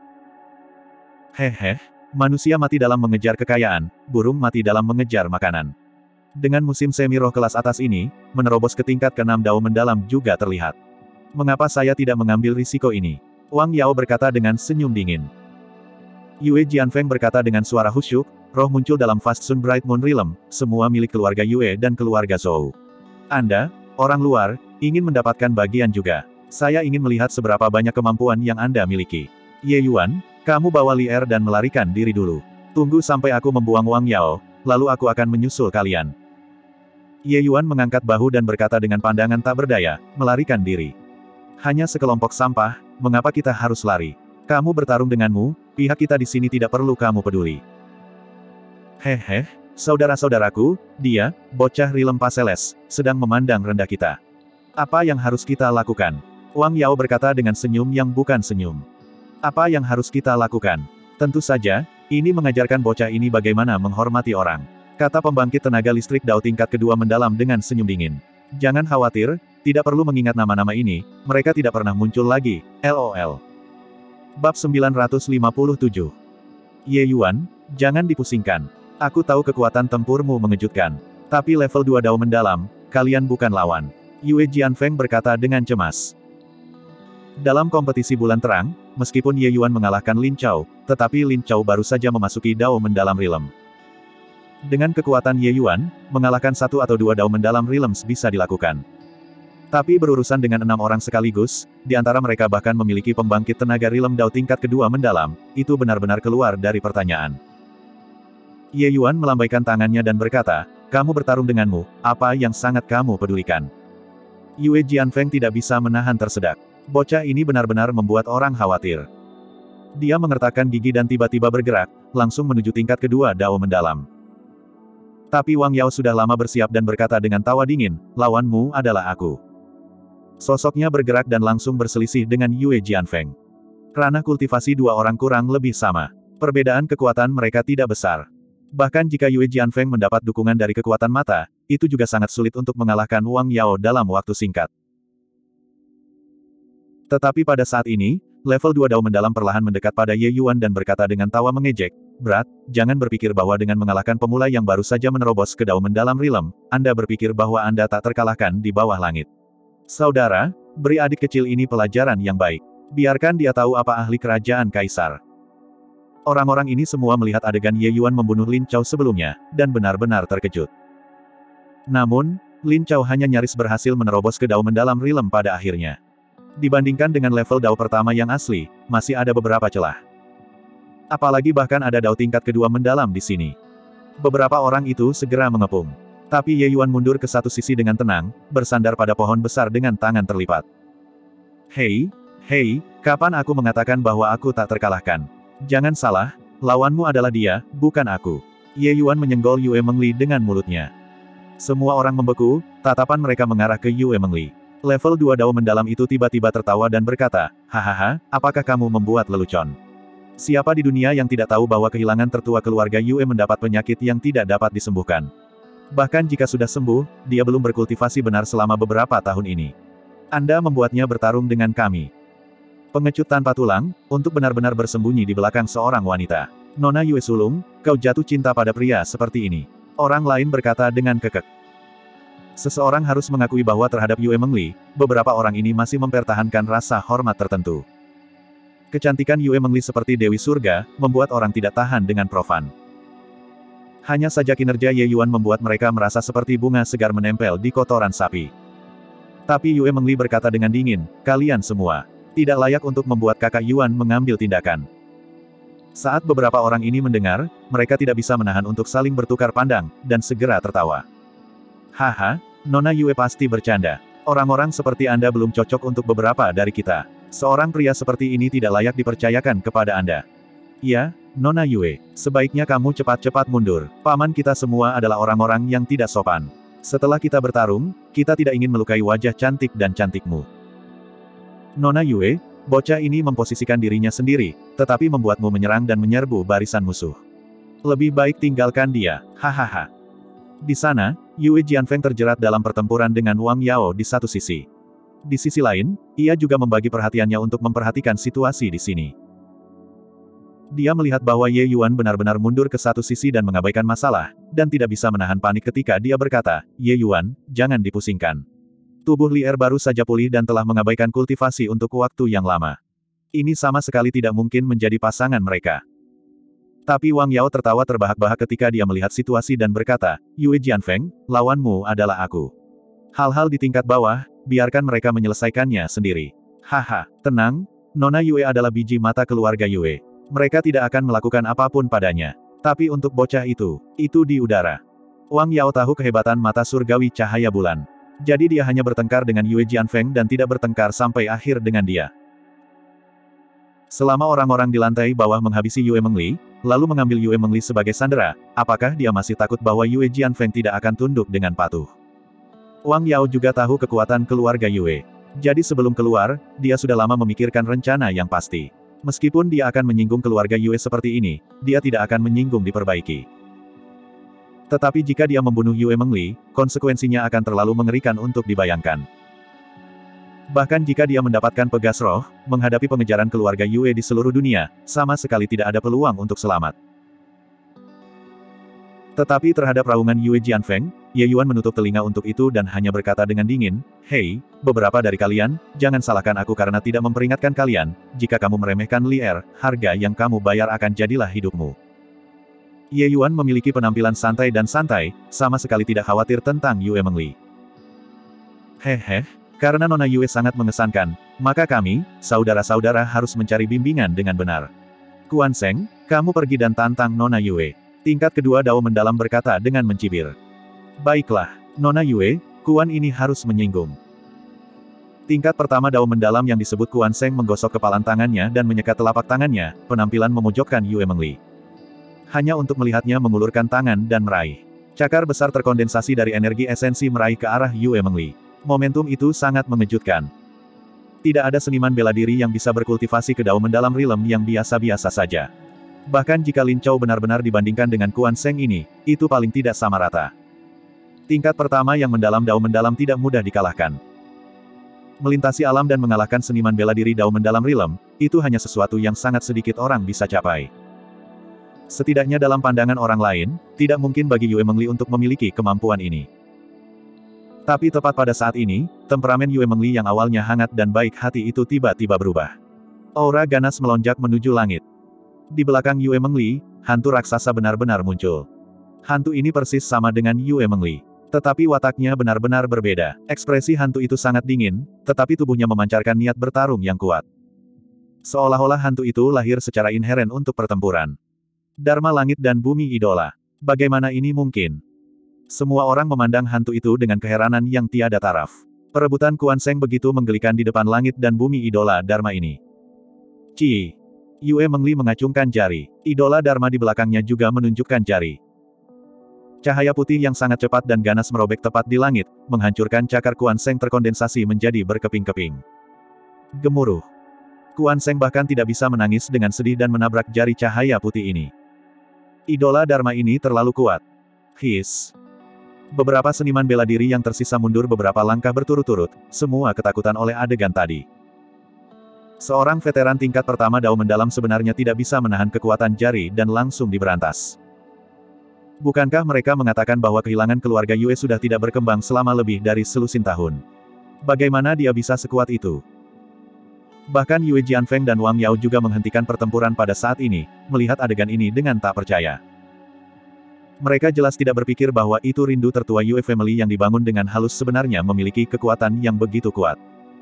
S1: Hehe, manusia mati dalam mengejar kekayaan, burung mati dalam mengejar makanan. Dengan musim semi roh kelas atas ini, menerobos ke tingkat keenam Dao mendalam juga terlihat. Mengapa saya tidak mengambil risiko ini? Wang Yao berkata dengan senyum dingin. Yue Jianfeng berkata dengan suara khusyuk, roh muncul dalam Fast Sun Bright Moon Realm, semua milik keluarga Yue dan keluarga Zhou. Anda, orang luar, ingin mendapatkan bagian juga. Saya ingin melihat seberapa banyak kemampuan yang Anda miliki. Ye Yuan, kamu bawa Li Er dan melarikan diri dulu. Tunggu sampai aku membuang Wang Yao, lalu aku akan menyusul kalian. Ye Yuan mengangkat bahu dan berkata dengan pandangan tak berdaya, melarikan diri. Hanya sekelompok sampah, mengapa kita harus lari? Kamu bertarung denganmu, pihak kita di sini tidak perlu kamu peduli. Hehe, saudara-saudaraku, dia, bocah Realm Paseles, sedang memandang rendah kita. Apa yang harus kita lakukan? Wang Yao berkata dengan senyum yang bukan senyum. Apa yang harus kita lakukan? Tentu saja, ini mengajarkan bocah ini bagaimana menghormati orang. Kata pembangkit tenaga listrik Dao tingkat kedua mendalam dengan senyum dingin. Jangan khawatir, tidak perlu mengingat nama-nama ini, mereka tidak pernah muncul lagi, lol. Bab sembilan ratus lima puluh tujuh. Ye Yuan, jangan dipusingkan. Aku tahu kekuatan tempurmu mengejutkan. Tapi level dua Dao mendalam, kalian bukan lawan. Yue Jianfeng berkata dengan cemas. Dalam kompetisi bulan terang, meskipun Ye Yuan mengalahkan Lin Chao, tetapi Lin Chao baru saja memasuki Dao mendalam Realm. Dengan kekuatan Ye Yuan, mengalahkan satu atau dua Dao mendalam Realms bisa dilakukan. Tapi berurusan dengan enam orang sekaligus, di antara mereka bahkan memiliki pembangkit tenaga Realm Dao tingkat kedua mendalam, itu benar-benar keluar dari pertanyaan. Ye Yuan melambaikan tangannya dan berkata, kamu bertarung denganmu, apa yang sangat kamu pedulikan? Yue Jianfeng tidak bisa menahan tersedak. Bocah ini benar-benar membuat orang khawatir. Dia mengertakkan gigi dan tiba-tiba bergerak, langsung menuju tingkat kedua Dao mendalam. Tapi Wang Yao sudah lama bersiap dan berkata dengan tawa dingin, lawanmu adalah aku. Sosoknya bergerak dan langsung berselisih dengan Yue Jianfeng. Ranah kultivasi dua orang kurang lebih sama. Perbedaan kekuatan mereka tidak besar. Bahkan jika Yue Jianfeng mendapat dukungan dari kekuatan mata, itu juga sangat sulit untuk mengalahkan Wang Yao dalam waktu singkat. Tetapi pada saat ini, level dua Dao mendalam perlahan mendekat pada Ye Yuan dan berkata dengan tawa mengejek, berat, jangan berpikir bahwa dengan mengalahkan pemula yang baru saja menerobos ke Dao mendalam Realm, Anda berpikir bahwa Anda tak terkalahkan di bawah langit. Saudara, beri adik kecil ini pelajaran yang baik. Biarkan dia tahu apa ahli kerajaan kaisar. Orang-orang ini semua melihat adegan Ye Yuan membunuh Lin Chao sebelumnya, dan benar-benar terkejut. Namun, Lin Chao hanya nyaris berhasil menerobos ke Dao mendalam Realm pada akhirnya. Dibandingkan dengan level Dao pertama yang asli, masih ada beberapa celah. Apalagi bahkan ada Dao tingkat kedua mendalam di sini. Beberapa orang itu segera mengepung. Tapi Ye Yuan mundur ke satu sisi dengan tenang, bersandar pada pohon besar dengan tangan terlipat. Hei, hei, kapan aku mengatakan bahwa aku tak terkalahkan? Jangan salah, lawanmu adalah dia, bukan aku. Ye Yuan menyenggol Yue Mengli dengan mulutnya. Semua orang membeku, tatapan mereka mengarah ke Yue Mengli. Level dua Dao mendalam itu tiba-tiba tertawa dan berkata, hahaha, apakah kamu membuat lelucon? Siapa di dunia yang tidak tahu bahwa kehilangan tertua keluarga Yue mendapat penyakit yang tidak dapat disembuhkan? Bahkan jika sudah sembuh, dia belum berkultivasi benar selama beberapa tahun ini. Anda membuatnya bertarung dengan kami. Pengecut tanpa tulang, untuk benar-benar bersembunyi di belakang seorang wanita. Nona Yue sulung, kau jatuh cinta pada pria seperti ini. Orang lain berkata dengan kekeh. Seseorang harus mengakui bahwa terhadap Yue Mengli, beberapa orang ini masih mempertahankan rasa hormat tertentu. Kecantikan Yue Mengli seperti Dewi Surga, membuat orang tidak tahan dengan profan. Hanya saja kinerja Ye Yuan membuat mereka merasa seperti bunga segar menempel di kotoran sapi. Tapi Yue Mengli berkata dengan dingin, kalian semua tidak layak untuk membuat kakak Yuan mengambil tindakan. Saat beberapa orang ini mendengar, mereka tidak bisa menahan untuk saling bertukar pandang, dan segera tertawa. Haha, Nona Yue pasti bercanda. Orang-orang seperti Anda belum cocok untuk beberapa dari kita. Seorang pria seperti ini tidak layak dipercayakan kepada Anda. Ya, Nona Yue, sebaiknya kamu cepat-cepat mundur. Paman kita semua adalah orang-orang yang tidak sopan. Setelah kita bertarung, kita tidak ingin melukai wajah cantik dan cantikmu. Nona Yue, bocah ini memposisikan dirinya sendiri, tetapi membuatmu menyerang dan menyerbu barisan musuh. Lebih baik tinggalkan dia, hahaha. Di sana, Yue Jianfeng terjerat dalam pertempuran dengan Wang Yao di satu sisi. Di sisi lain, ia juga membagi perhatiannya untuk memperhatikan situasi di sini. Dia melihat bahwa Ye Yuan benar-benar mundur ke satu sisi dan mengabaikan masalah, dan tidak bisa menahan panik ketika dia berkata, Ye Yuan, jangan dipusingkan. Tubuh Lier baru saja pulih dan telah mengabaikan kultivasi untuk waktu yang lama. Ini sama sekali tidak mungkin menjadi pasangan mereka. Tapi Wang Yao tertawa terbahak-bahak ketika dia melihat situasi dan berkata, Yue Jianfeng, lawanmu adalah aku. Hal-hal di tingkat bawah, biarkan mereka menyelesaikannya sendiri. Haha, tenang, Nona Yue adalah biji mata keluarga Yue. Mereka tidak akan melakukan apapun padanya. Tapi untuk bocah itu, itu di udara. Wang Yao tahu kehebatan mata surgawi cahaya bulan. Jadi dia hanya bertengkar dengan Yue Jianfeng dan tidak bertengkar sampai akhir dengan dia. Selama orang-orang di lantai bawah menghabisi Yue Mengli, lalu mengambil Yue Mengli sebagai sandera, apakah dia masih takut bahwa Yue Jianfeng tidak akan tunduk dengan patuh? Wang Yao juga tahu kekuatan keluarga Yue. Jadi sebelum keluar, dia sudah lama memikirkan rencana yang pasti. Meskipun dia akan menyinggung keluarga Yue seperti ini, dia tidak akan menyinggung diperbaiki. Tetapi jika dia membunuh Yue Mengli, konsekuensinya akan terlalu mengerikan untuk dibayangkan. Bahkan jika dia mendapatkan pegas roh, menghadapi pengejaran keluarga Yue di seluruh dunia, sama sekali tidak ada peluang untuk selamat. Tetapi terhadap raungan Yue Jianfeng, Ye Yuan menutup telinga untuk itu dan hanya berkata dengan dingin, "Hei, beberapa dari kalian, jangan salahkan aku karena tidak memperingatkan kalian, jika kamu meremehkan Li Er, harga yang kamu bayar akan jadilah hidupmu." Ye Yuan memiliki penampilan santai dan santai, sama sekali tidak khawatir tentang Yue Mengli. Hehe, karena Nona Yue sangat mengesankan, maka kami, saudara-saudara harus mencari bimbingan dengan benar. Kuan Seng, kamu pergi dan tantang Nona Yue. Tingkat kedua Dao Mendalam berkata dengan mencibir. Baiklah, Nona Yue, Kuan ini harus menyinggung. Tingkat pertama Dao Mendalam yang disebut Kuan Seng menggosok kepalan tangannya dan menyekat telapak tangannya, penampilan memojokkan Yue Mengli. Hanya untuk melihatnya mengulurkan tangan dan meraih. Cakar besar terkondensasi dari energi esensi meraih ke arah Yue Mengli. Momentum itu sangat mengejutkan. Tidak ada seniman bela diri yang bisa berkultivasi ke Dao Mendalam Realm yang biasa-biasa saja. Bahkan jika Lin Chou benar-benar dibandingkan dengan Kuan Seng ini, itu paling tidak sama rata. Tingkat pertama yang mendalam Dao Mendalam tidak mudah dikalahkan. Melintasi alam dan mengalahkan seniman bela diri Dao Mendalam Realm, itu hanya sesuatu yang sangat sedikit orang bisa capai. Setidaknya dalam pandangan orang lain, tidak mungkin bagi Yue Mengli untuk memiliki kemampuan ini. Tapi tepat pada saat ini, temperamen Yue Mengli yang awalnya hangat dan baik hati itu tiba-tiba berubah. Aura ganas melonjak menuju langit. Di belakang Yue Mengli, hantu raksasa benar-benar muncul. Hantu ini persis sama dengan Yue Mengli. Tetapi wataknya benar-benar berbeda. Ekspresi hantu itu sangat dingin, tetapi tubuhnya memancarkan niat bertarung yang kuat. Seolah-olah hantu itu lahir secara inheren untuk pertempuran. Dharma langit dan bumi idola. Bagaimana ini mungkin? Semua orang memandang hantu itu dengan keheranan yang tiada taraf. Perebutan Kuan Seng begitu menggelikan di depan langit dan bumi idola Dharma ini. Ci. Yue Mengli mengacungkan jari. Idola Dharma di belakangnya juga menunjukkan jari. Cahaya putih yang sangat cepat dan ganas merobek tepat di langit, menghancurkan cakar Kuan Seng terkondensasi menjadi berkeping-keping. Gemuruh. Kuan Seng bahkan tidak bisa menangis dengan sedih dan menabrak jari cahaya putih ini. Idola Dharma ini terlalu kuat. His. Beberapa seniman bela diri yang tersisa mundur beberapa langkah berturut-turut, semua ketakutan oleh adegan tadi. Seorang veteran tingkat pertama Dao Mendalam sebenarnya tidak bisa menahan kekuatan jari dan langsung diberantas. Bukankah mereka mengatakan bahwa kehilangan keluarga Yue sudah tidak berkembang selama lebih dari selusin tahun? Bagaimana dia bisa sekuat itu? Bahkan Yue Jianfeng dan Wang Yao juga menghentikan pertempuran pada saat ini, melihat adegan ini dengan tak percaya. Mereka jelas tidak berpikir bahwa itu rindu tertua Yue Family yang dibangun dengan halus sebenarnya memiliki kekuatan yang begitu kuat.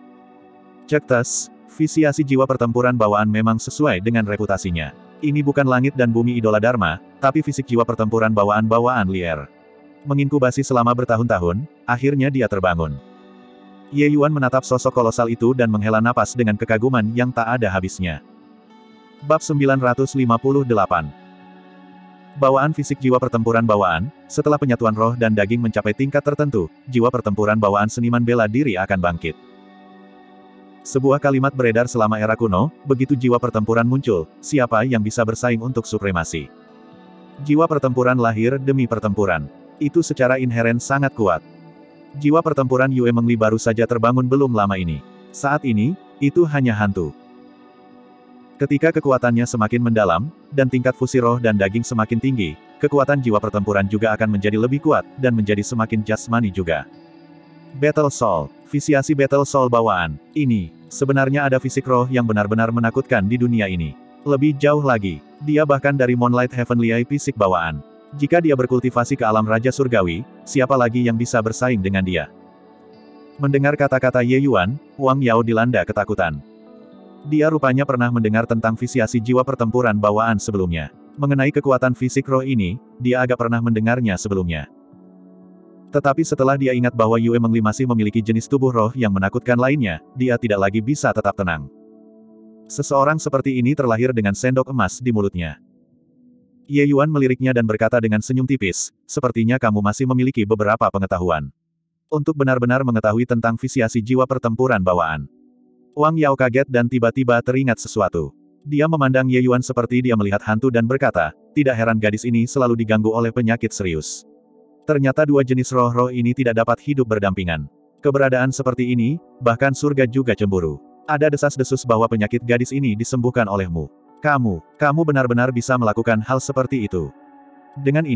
S1: Cek tes. Visiasi jiwa pertempuran bawaan memang sesuai dengan reputasinya. Ini bukan langit dan bumi idola Dharma, tapi fisik jiwa pertempuran bawaan-bawaan Li Er. Menginkubasi selama bertahun-tahun, akhirnya dia terbangun. Ye Yuan menatap sosok kolosal itu dan menghela napas dengan kekaguman yang tak ada habisnya. Bab sembilan ratus lima puluh delapan. Bawaan fisik jiwa pertempuran bawaan, setelah penyatuan roh dan daging mencapai tingkat tertentu, jiwa pertempuran bawaan seniman bela diri akan bangkit. Sebuah kalimat beredar selama era kuno, begitu jiwa pertempuran muncul, siapa yang bisa bersaing untuk supremasi? Jiwa pertempuran lahir demi pertempuran. Itu secara inheren sangat kuat. Jiwa pertempuran Yue Mengli baru saja terbangun belum lama ini. Saat ini, itu hanya hantu. Ketika kekuatannya semakin mendalam, dan tingkat fusi roh dan daging semakin tinggi, kekuatan jiwa pertempuran juga akan menjadi lebih kuat, dan menjadi semakin jasmani juga. Battle Soul, visiasi Battle Soul bawaan. Ini, sebenarnya ada fisik roh yang benar-benar menakutkan di dunia ini. Lebih jauh lagi, dia bahkan dari Moonlight Heavenly Eye fisik bawaan. Jika dia berkultivasi ke alam Raja Surgawi, siapa lagi yang bisa bersaing dengan dia? Mendengar kata-kata Ye Yuan, Wang Yao dilanda ketakutan. Dia rupanya pernah mendengar tentang visiasi jiwa pertempuran bawaan sebelumnya. Mengenai kekuatan fisik roh ini, dia agak pernah mendengarnya sebelumnya. Tetapi setelah dia ingat bahwa Yue Mengli masih memiliki jenis tubuh roh yang menakutkan lainnya, dia tidak lagi bisa tetap tenang. Seseorang seperti ini terlahir dengan sendok emas di mulutnya. Ye Yuan meliriknya dan berkata dengan senyum tipis, sepertinya kamu masih memiliki beberapa pengetahuan. Untuk benar-benar mengetahui tentang visiasi jiwa pertempuran bawaan. Wang Yao kaget dan tiba-tiba teringat sesuatu. Dia memandang Ye Yuan seperti dia melihat hantu dan berkata, tidak heran gadis ini selalu diganggu oleh penyakit serius. Ternyata dua jenis roh-roh ini tidak dapat hidup berdampingan. Keberadaan seperti ini, bahkan surga juga cemburu. Ada desas-desus bahwa penyakit gadis ini disembuhkan olehmu. Kamu, kamu benar-benar bisa melakukan hal seperti itu. Dengan ini,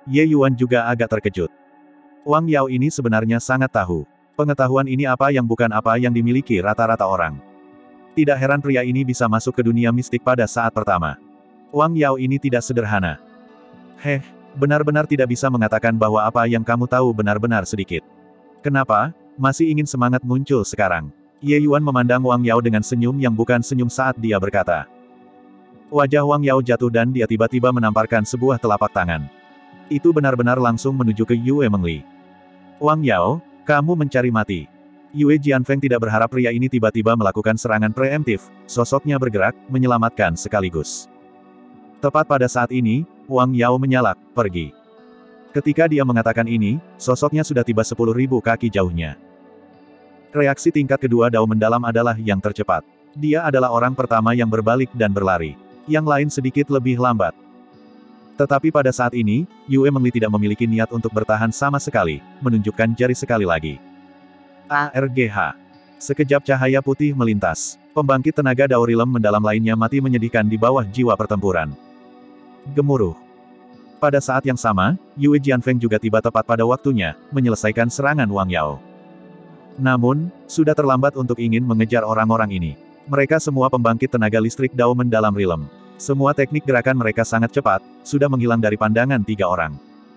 S1: Ye Yuan juga agak terkejut. Wang Yao ini sebenarnya sangat tahu. Pengetahuan ini apa yang bukan apa yang dimiliki rata-rata orang. Tidak heran pria ini bisa masuk ke dunia mistik pada saat pertama. Wang Yao ini tidak sederhana. Heh, benar-benar tidak bisa mengatakan bahwa apa yang kamu tahu benar-benar sedikit. Kenapa? Masih ingin semangat muncul sekarang. Ye Yuan memandang Wang Yao dengan senyum yang bukan senyum saat dia berkata. Wajah Wang Yao jatuh dan dia tiba-tiba menamparkan sebuah telapak tangan. Itu benar-benar langsung menuju ke Yue Mengli. Wang Yao, kamu mencari mati. Yue Jianfeng tidak berharap pria ini tiba-tiba melakukan serangan preemptif, sosoknya bergerak, menyelamatkan sekaligus. Tepat pada saat ini, Wang Yao menyalak, pergi. Ketika dia mengatakan ini, sosoknya sudah tiba sepuluh ribu kaki jauhnya. Reaksi tingkat kedua Dao mendalam adalah yang tercepat. Dia adalah orang pertama yang berbalik dan berlari. Yang lain sedikit lebih lambat. Tetapi pada saat ini, Yue Mengli tidak memiliki niat untuk bertahan sama sekali, menunjukkan jari sekali lagi. A R G H. Sekejap cahaya putih melintas. Pembangkit tenaga Dao Rilem mendalam lainnya mati menyedihkan di bawah jiwa pertempuran. Gemuruh. Pada saat yang sama, Yue Jianfeng juga tiba tepat pada waktunya, menyelesaikan serangan Wang Yao. Namun, sudah terlambat untuk ingin mengejar orang-orang ini. Mereka semua pembangkit tenaga listrik Dao mendalam Rilem. Semua teknik gerakan mereka sangat cepat, sudah menghilang dari pandangan tiga orang.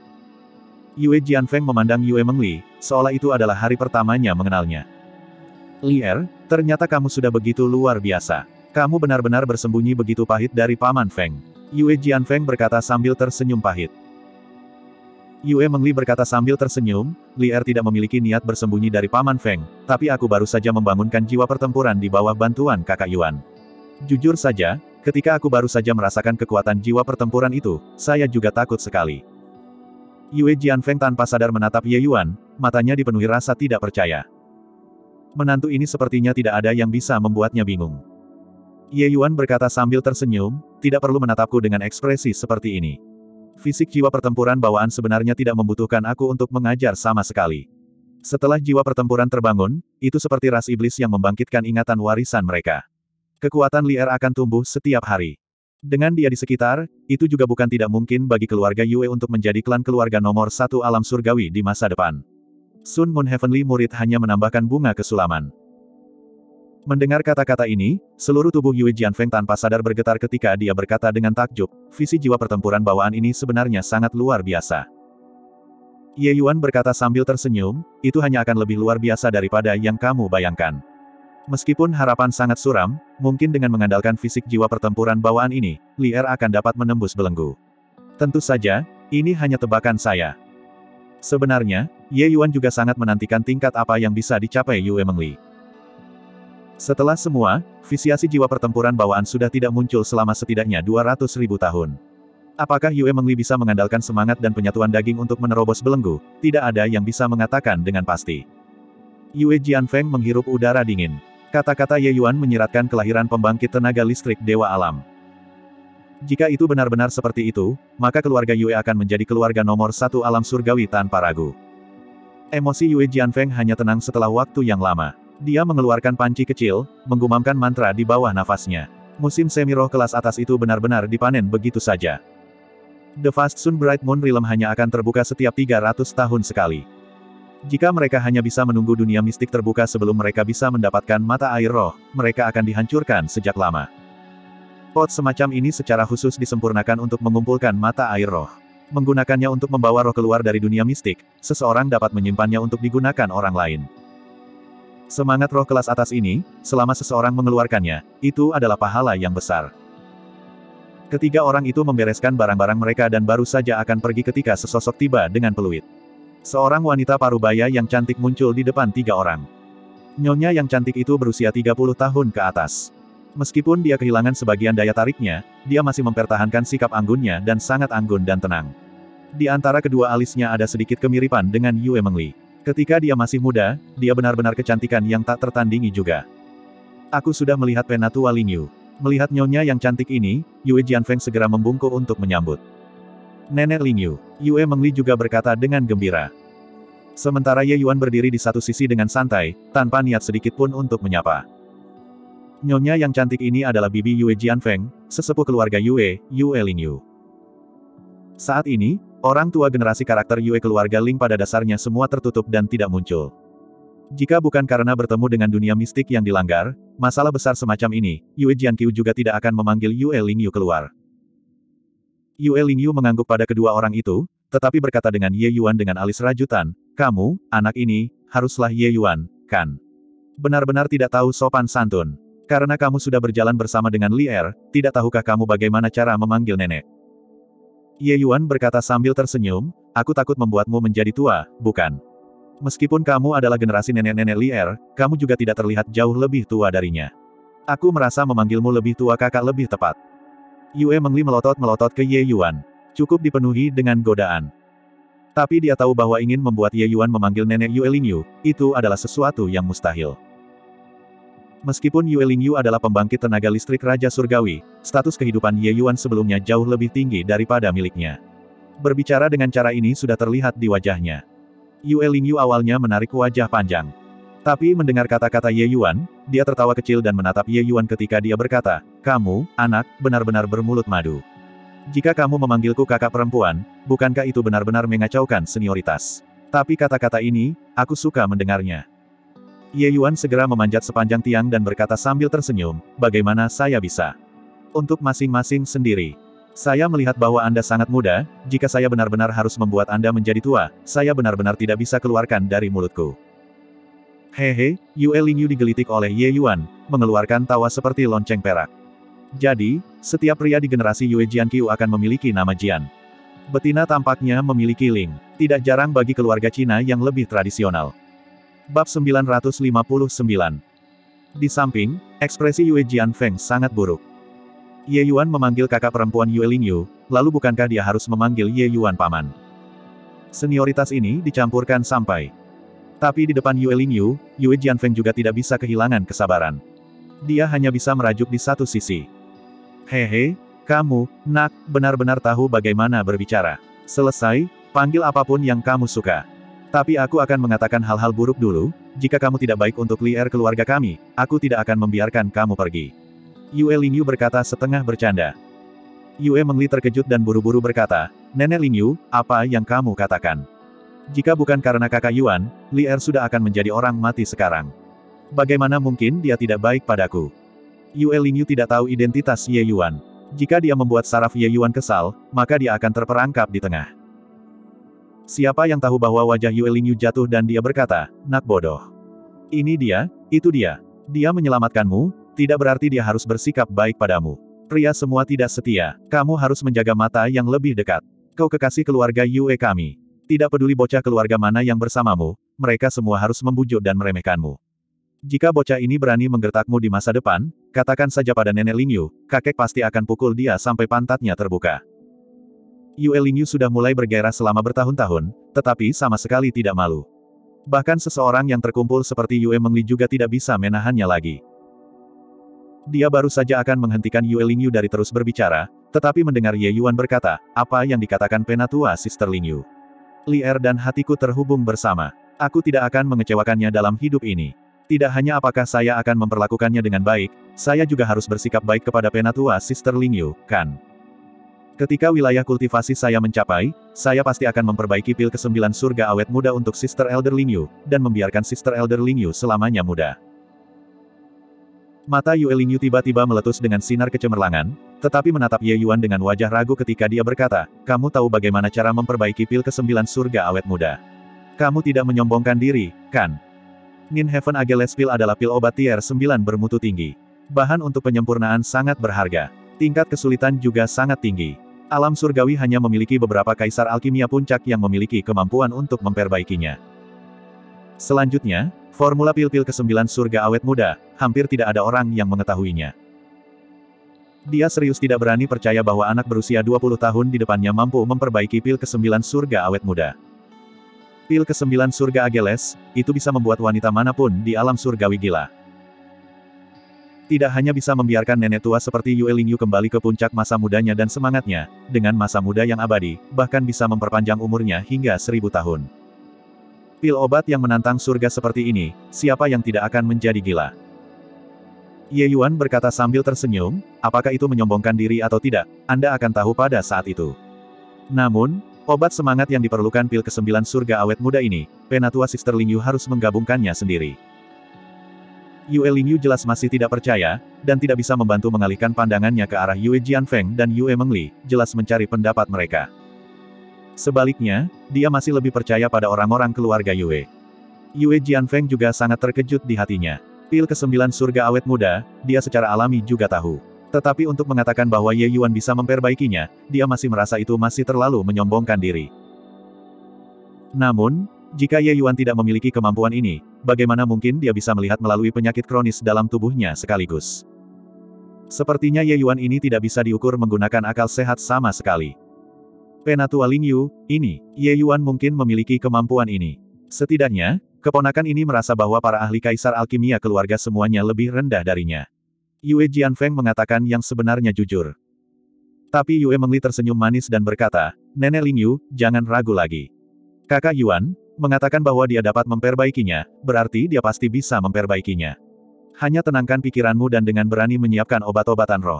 S1: Yue Jianfeng memandang Yue Mengli, seolah itu adalah hari pertamanya mengenalnya. Li Er, ternyata kamu sudah begitu luar biasa. Kamu benar-benar bersembunyi begitu pahit dari Paman Feng. Yue Jianfeng berkata sambil tersenyum pahit. Yue Mengli berkata sambil tersenyum, Li Er tidak memiliki niat bersembunyi dari Paman Feng, tapi aku baru saja membangunkan jiwa pertempuran di bawah bantuan kakak Yuan. Jujur saja, ketika aku baru saja merasakan kekuatan jiwa pertempuran itu, saya juga takut sekali. Yue Jianfeng tanpa sadar menatap Ye Yuan, matanya dipenuhi rasa tidak percaya. Menantu ini sepertinya tidak ada yang bisa membuatnya bingung. Ye Yuan berkata sambil tersenyum, tidak perlu menatapku dengan ekspresi seperti ini. Fisik jiwa pertempuran bawaan sebenarnya tidak membutuhkan aku untuk mengajar sama sekali. Setelah jiwa pertempuran terbangun, itu seperti ras iblis yang membangkitkan ingatan warisan mereka. Kekuatan Li Er akan tumbuh setiap hari. Dengan dia di sekitar, itu juga bukan tidak mungkin bagi keluarga Yue untuk menjadi klan keluarga nomor satu alam surgawi di masa depan. Sun Moon Heavenly Murid hanya menambahkan bunga kesulaman. Mendengar kata-kata ini, seluruh tubuh Yue Jianfeng tanpa sadar bergetar ketika dia berkata dengan takjub, visi jiwa pertempuran bawaan ini sebenarnya sangat luar biasa. Ye Yuan berkata sambil tersenyum, itu hanya akan lebih luar biasa daripada yang kamu bayangkan. Meskipun harapan sangat suram, mungkin dengan mengandalkan fisik jiwa pertempuran bawaan ini, Li Er akan dapat menembus belenggu. Tentu saja, ini hanya tebakan saya. Sebenarnya, Ye Yuan juga sangat menantikan tingkat apa yang bisa dicapai Yue Mengli. Setelah semua, visiasi jiwa pertempuran bawaan sudah tidak muncul selama setidaknya dua ratus ribu tahun. Apakah Yue Mengli bisa mengandalkan semangat dan penyatuan daging untuk menerobos belenggu? Tidak ada yang bisa mengatakan dengan pasti. Yue Jianfeng menghirup udara dingin. Kata-kata Ye Yuan menyiratkan kelahiran pembangkit tenaga listrik Dewa Alam. Jika itu benar-benar seperti itu, maka keluarga Yue akan menjadi keluarga nomor satu alam surgawi tanpa ragu. Emosi Yue Jianfeng hanya tenang setelah waktu yang lama. Dia mengeluarkan panci kecil, menggumamkan mantra di bawah nafasnya. Musim semi roh kelas atas itu benar-benar dipanen begitu saja. The Vast Sun Bright Moon Realm hanya akan terbuka setiap tiga ratus tahun sekali. Jika mereka hanya bisa menunggu dunia mistik terbuka sebelum mereka bisa mendapatkan mata air roh, mereka akan dihancurkan sejak lama. Pot semacam ini secara khusus disempurnakan untuk mengumpulkan mata air roh. Menggunakannya untuk membawa roh keluar dari dunia mistik, seseorang dapat menyimpannya untuk digunakan orang lain. Semangat roh kelas atas ini, selama seseorang mengeluarkannya, itu adalah pahala yang besar. Ketiga orang itu membereskan barang-barang mereka dan baru saja akan pergi ketika sesosok tiba dengan peluit. Seorang wanita parubaya yang cantik muncul di depan tiga orang. Nyonya yang cantik itu berusia tiga puluh tahun ke atas. Meskipun dia kehilangan sebagian daya tariknya, dia masih mempertahankan sikap anggunnya dan sangat anggun dan tenang. Di antara kedua alisnya ada sedikit kemiripan dengan Yue Mengli. Ketika dia masih muda, dia benar-benar kecantikan yang tak tertandingi juga. Aku sudah melihat penatua Ling Yu. Melihat nyonya yang cantik ini, Yue Jianfeng segera membungkuk untuk menyambut. Nenek Ling Yu. Yue Mengli juga berkata dengan gembira. Sementara Ye Yuan berdiri di satu sisi dengan santai, tanpa niat sedikit pun untuk menyapa. Nyonya yang cantik ini adalah bibi Yue Jianfeng, sesepuh keluarga Yue, Yue Ling Yu. Saat ini, Orang tua generasi karakter Yue keluarga Ling pada dasarnya semua tertutup dan tidak muncul. Jika bukan karena bertemu dengan dunia mistik yang dilanggar, masalah besar semacam ini, Yue Jianqiu juga tidak akan memanggil Yue Lingyu keluar. Yue Lingyu mengangguk pada kedua orang itu, tetapi berkata dengan Ye Yuan dengan alis rajutan, "Kamu, anak ini, haruslah Ye Yuan, kan? Benar-benar tidak tahu sopan santun. Karena kamu sudah berjalan bersama dengan Li Er, tidak tahukah kamu bagaimana cara memanggil nenek?" Ye Yuan berkata sambil tersenyum, "Aku takut membuatmu menjadi tua, bukan? Meskipun kamu adalah generasi nenek-nenek Li Er, kamu juga tidak terlihat jauh lebih tua darinya. Aku merasa memanggilmu lebih tua kakak lebih tepat." Yue Mengli melotot-melotot ke Ye Yuan. Cukup dipenuhi dengan godaan. Tapi dia tahu bahwa ingin membuat Ye Yuan memanggil nenek Yue Lingyu, itu adalah sesuatu yang mustahil. Meskipun Yue Lingyu adalah pembangkit tenaga listrik Raja Surgawi, status kehidupan Ye Yuan sebelumnya jauh lebih tinggi daripada miliknya. Berbicara dengan cara ini sudah terlihat di wajahnya. Yue Lingyu awalnya menarik wajah panjang. Tapi mendengar kata-kata Ye Yuan, dia tertawa kecil dan menatap Ye Yuan ketika dia berkata, "Kamu, anak, benar-benar bermulut madu. Jika kamu memanggilku kakak perempuan, bukankah itu benar-benar mengacaukan senioritas? Tapi kata-kata ini, aku suka mendengarnya." Ye Yuan segera memanjat sepanjang tiang dan berkata sambil tersenyum, "Bagaimana saya bisa? Untuk masing-masing sendiri. Saya melihat bahwa Anda sangat muda, jika saya benar-benar harus membuat Anda menjadi tua, saya benar-benar tidak bisa keluarkan dari mulutku." Hehe, Yue Lingyu digelitik oleh Ye Yuan, mengeluarkan tawa seperti lonceng perak. Jadi, setiap pria di generasi Yue Jianqiu akan memiliki nama Jian. Betina tampaknya memiliki Ling. Tidak jarang bagi keluarga Cina yang lebih tradisional. Bab sembilan ratus lima puluh sembilan. Di samping, ekspresi Yue Jianfeng sangat buruk. Ye Yuan memanggil kakak perempuan Yue Lingyu, lalu bukankah dia harus memanggil Ye Yuan paman? Senioritas ini dicampurkan sampai. Tapi di depan Yue Lingyu, Yue Jianfeng juga tidak bisa kehilangan kesabaran. Dia hanya bisa merajuk di satu sisi. "Hehe, kamu, nak, benar-benar tahu bagaimana berbicara. Selesai, panggil apapun yang kamu suka. Tapi aku akan mengatakan hal-hal buruk dulu, jika kamu tidak baik untuk Li Er keluarga kami, aku tidak akan membiarkan kamu pergi." Yue Lingyu berkata setengah bercanda. Yue Mengli terkejut dan buru-buru berkata, "Nenek Lingyu, apa yang kamu katakan? Jika bukan karena kakak Yuan, Li Er sudah akan menjadi orang mati sekarang. Bagaimana mungkin dia tidak baik padaku?" Yue Lingyu tidak tahu identitas Ye Yuan. Jika dia membuat saraf Ye Yuan kesal, maka dia akan terperangkap di tengah. Siapa yang tahu bahwa wajah Yue Lingyu jatuh dan dia berkata, "Nak bodoh. Ini dia, itu dia. Dia menyelamatkanmu, tidak berarti dia harus bersikap baik padamu. Pria semua tidak setia, kamu harus menjaga mata yang lebih dekat. Kau kekasih keluarga Yue kami. Tidak peduli bocah keluarga mana yang bersamamu, mereka semua harus membujuk dan meremehkanmu. Jika bocah ini berani menggertakmu di masa depan, katakan saja pada nenek Lingyu, kakek pasti akan pukul dia sampai pantatnya terbuka." Yue Lingyu sudah mulai bergairah selama bertahun-tahun, tetapi sama sekali tidak malu. Bahkan seseorang yang terkumpul seperti Yue Mengli juga tidak bisa menahannya lagi. Dia baru saja akan menghentikan Yue Lingyu dari terus berbicara, tetapi mendengar Ye Yuan berkata, "Apa yang dikatakan penatua Sister Lingyu? Li Er dan hatiku terhubung bersama. Aku tidak akan mengecewakannya dalam hidup ini. Tidak hanya apakah saya akan memperlakukannya dengan baik, saya juga harus bersikap baik kepada penatua Sister Lingyu, kan? Ketika wilayah kultivasi saya mencapai, saya pasti akan memperbaiki pil kesembilan surga awet muda untuk Sister Elder Lingyu, dan membiarkan Sister Elder Lingyu selamanya muda." Mata Yue Lingyu tiba-tiba meletus dengan sinar kecemerlangan, tetapi menatap Ye Yuan dengan wajah ragu ketika dia berkata, "Kamu tahu bagaimana cara memperbaiki pil kesembilan surga awet muda. Kamu tidak menyombongkan diri, kan? Nin Heaven Ageles Pil adalah pil obat tier sembilan bermutu tinggi. Bahan untuk penyempurnaan sangat berharga. Tingkat kesulitan juga sangat tinggi. Alam surgawi hanya memiliki beberapa kaisar alkimia puncak yang memiliki kemampuan untuk memperbaikinya. Selanjutnya, formula pil-pil kesembilan surga awet muda, hampir tidak ada orang yang mengetahuinya." Dia serius tidak berani percaya bahwa anak berusia dua puluh tahun di depannya mampu memperbaiki pil kesembilan surga awet muda. Pil kesembilan surga Ageles, itu bisa membuat wanita manapun di alam surgawi gila. Tidak hanya bisa membiarkan nenek tua seperti Yue Lingyu kembali ke puncak masa mudanya dan semangatnya, dengan masa muda yang abadi, bahkan bisa memperpanjang umurnya hingga seribu tahun. Pil obat yang menantang surga seperti ini, siapa yang tidak akan menjadi gila? Ye Yuan berkata sambil tersenyum, "Apakah itu menyombongkan diri atau tidak, Anda akan tahu pada saat itu." Namun, Obat semangat yang diperlukan pil kesembilan surga awet muda ini, Penatua Sister Ling Yu harus menggabungkannya sendiri. Yue Ling Yu jelas masih tidak percaya, dan tidak bisa membantu mengalihkan pandangannya ke arah Yue Jianfeng dan Yue Mengli, jelas mencari pendapat mereka. Sebaliknya, dia masih lebih percaya pada orang-orang keluarga Yue. Yue Jianfeng juga sangat terkejut di hatinya. Pil kesembilan surga awet muda, dia secara alami juga tahu. Tetapi untuk mengatakan bahwa Ye Yuan bisa memperbaikinya, dia masih merasa itu masih terlalu menyombongkan diri. Namun, jika Ye Yuan tidak memiliki kemampuan ini, bagaimana mungkin dia bisa melihat melalui penyakit kronis dalam tubuhnya sekaligus? Sepertinya Ye Yuan ini tidak bisa diukur menggunakan akal sehat sama sekali. Penatua Ling Yu, ini, Ye Yuan mungkin memiliki kemampuan ini. Setidaknya, keponakan ini merasa bahwa para ahli kaisar alkimia keluarga semuanya lebih rendah darinya. Yue Jianfeng mengatakan yang sebenarnya jujur. Tapi Yue Mengli tersenyum manis dan berkata, Nenek Ling Yu, jangan ragu lagi. Kakak Yuan, mengatakan bahwa dia dapat memperbaikinya, berarti dia pasti bisa memperbaikinya. Hanya tenangkan pikiranmu dan dengan berani menyiapkan obat-obatan roh.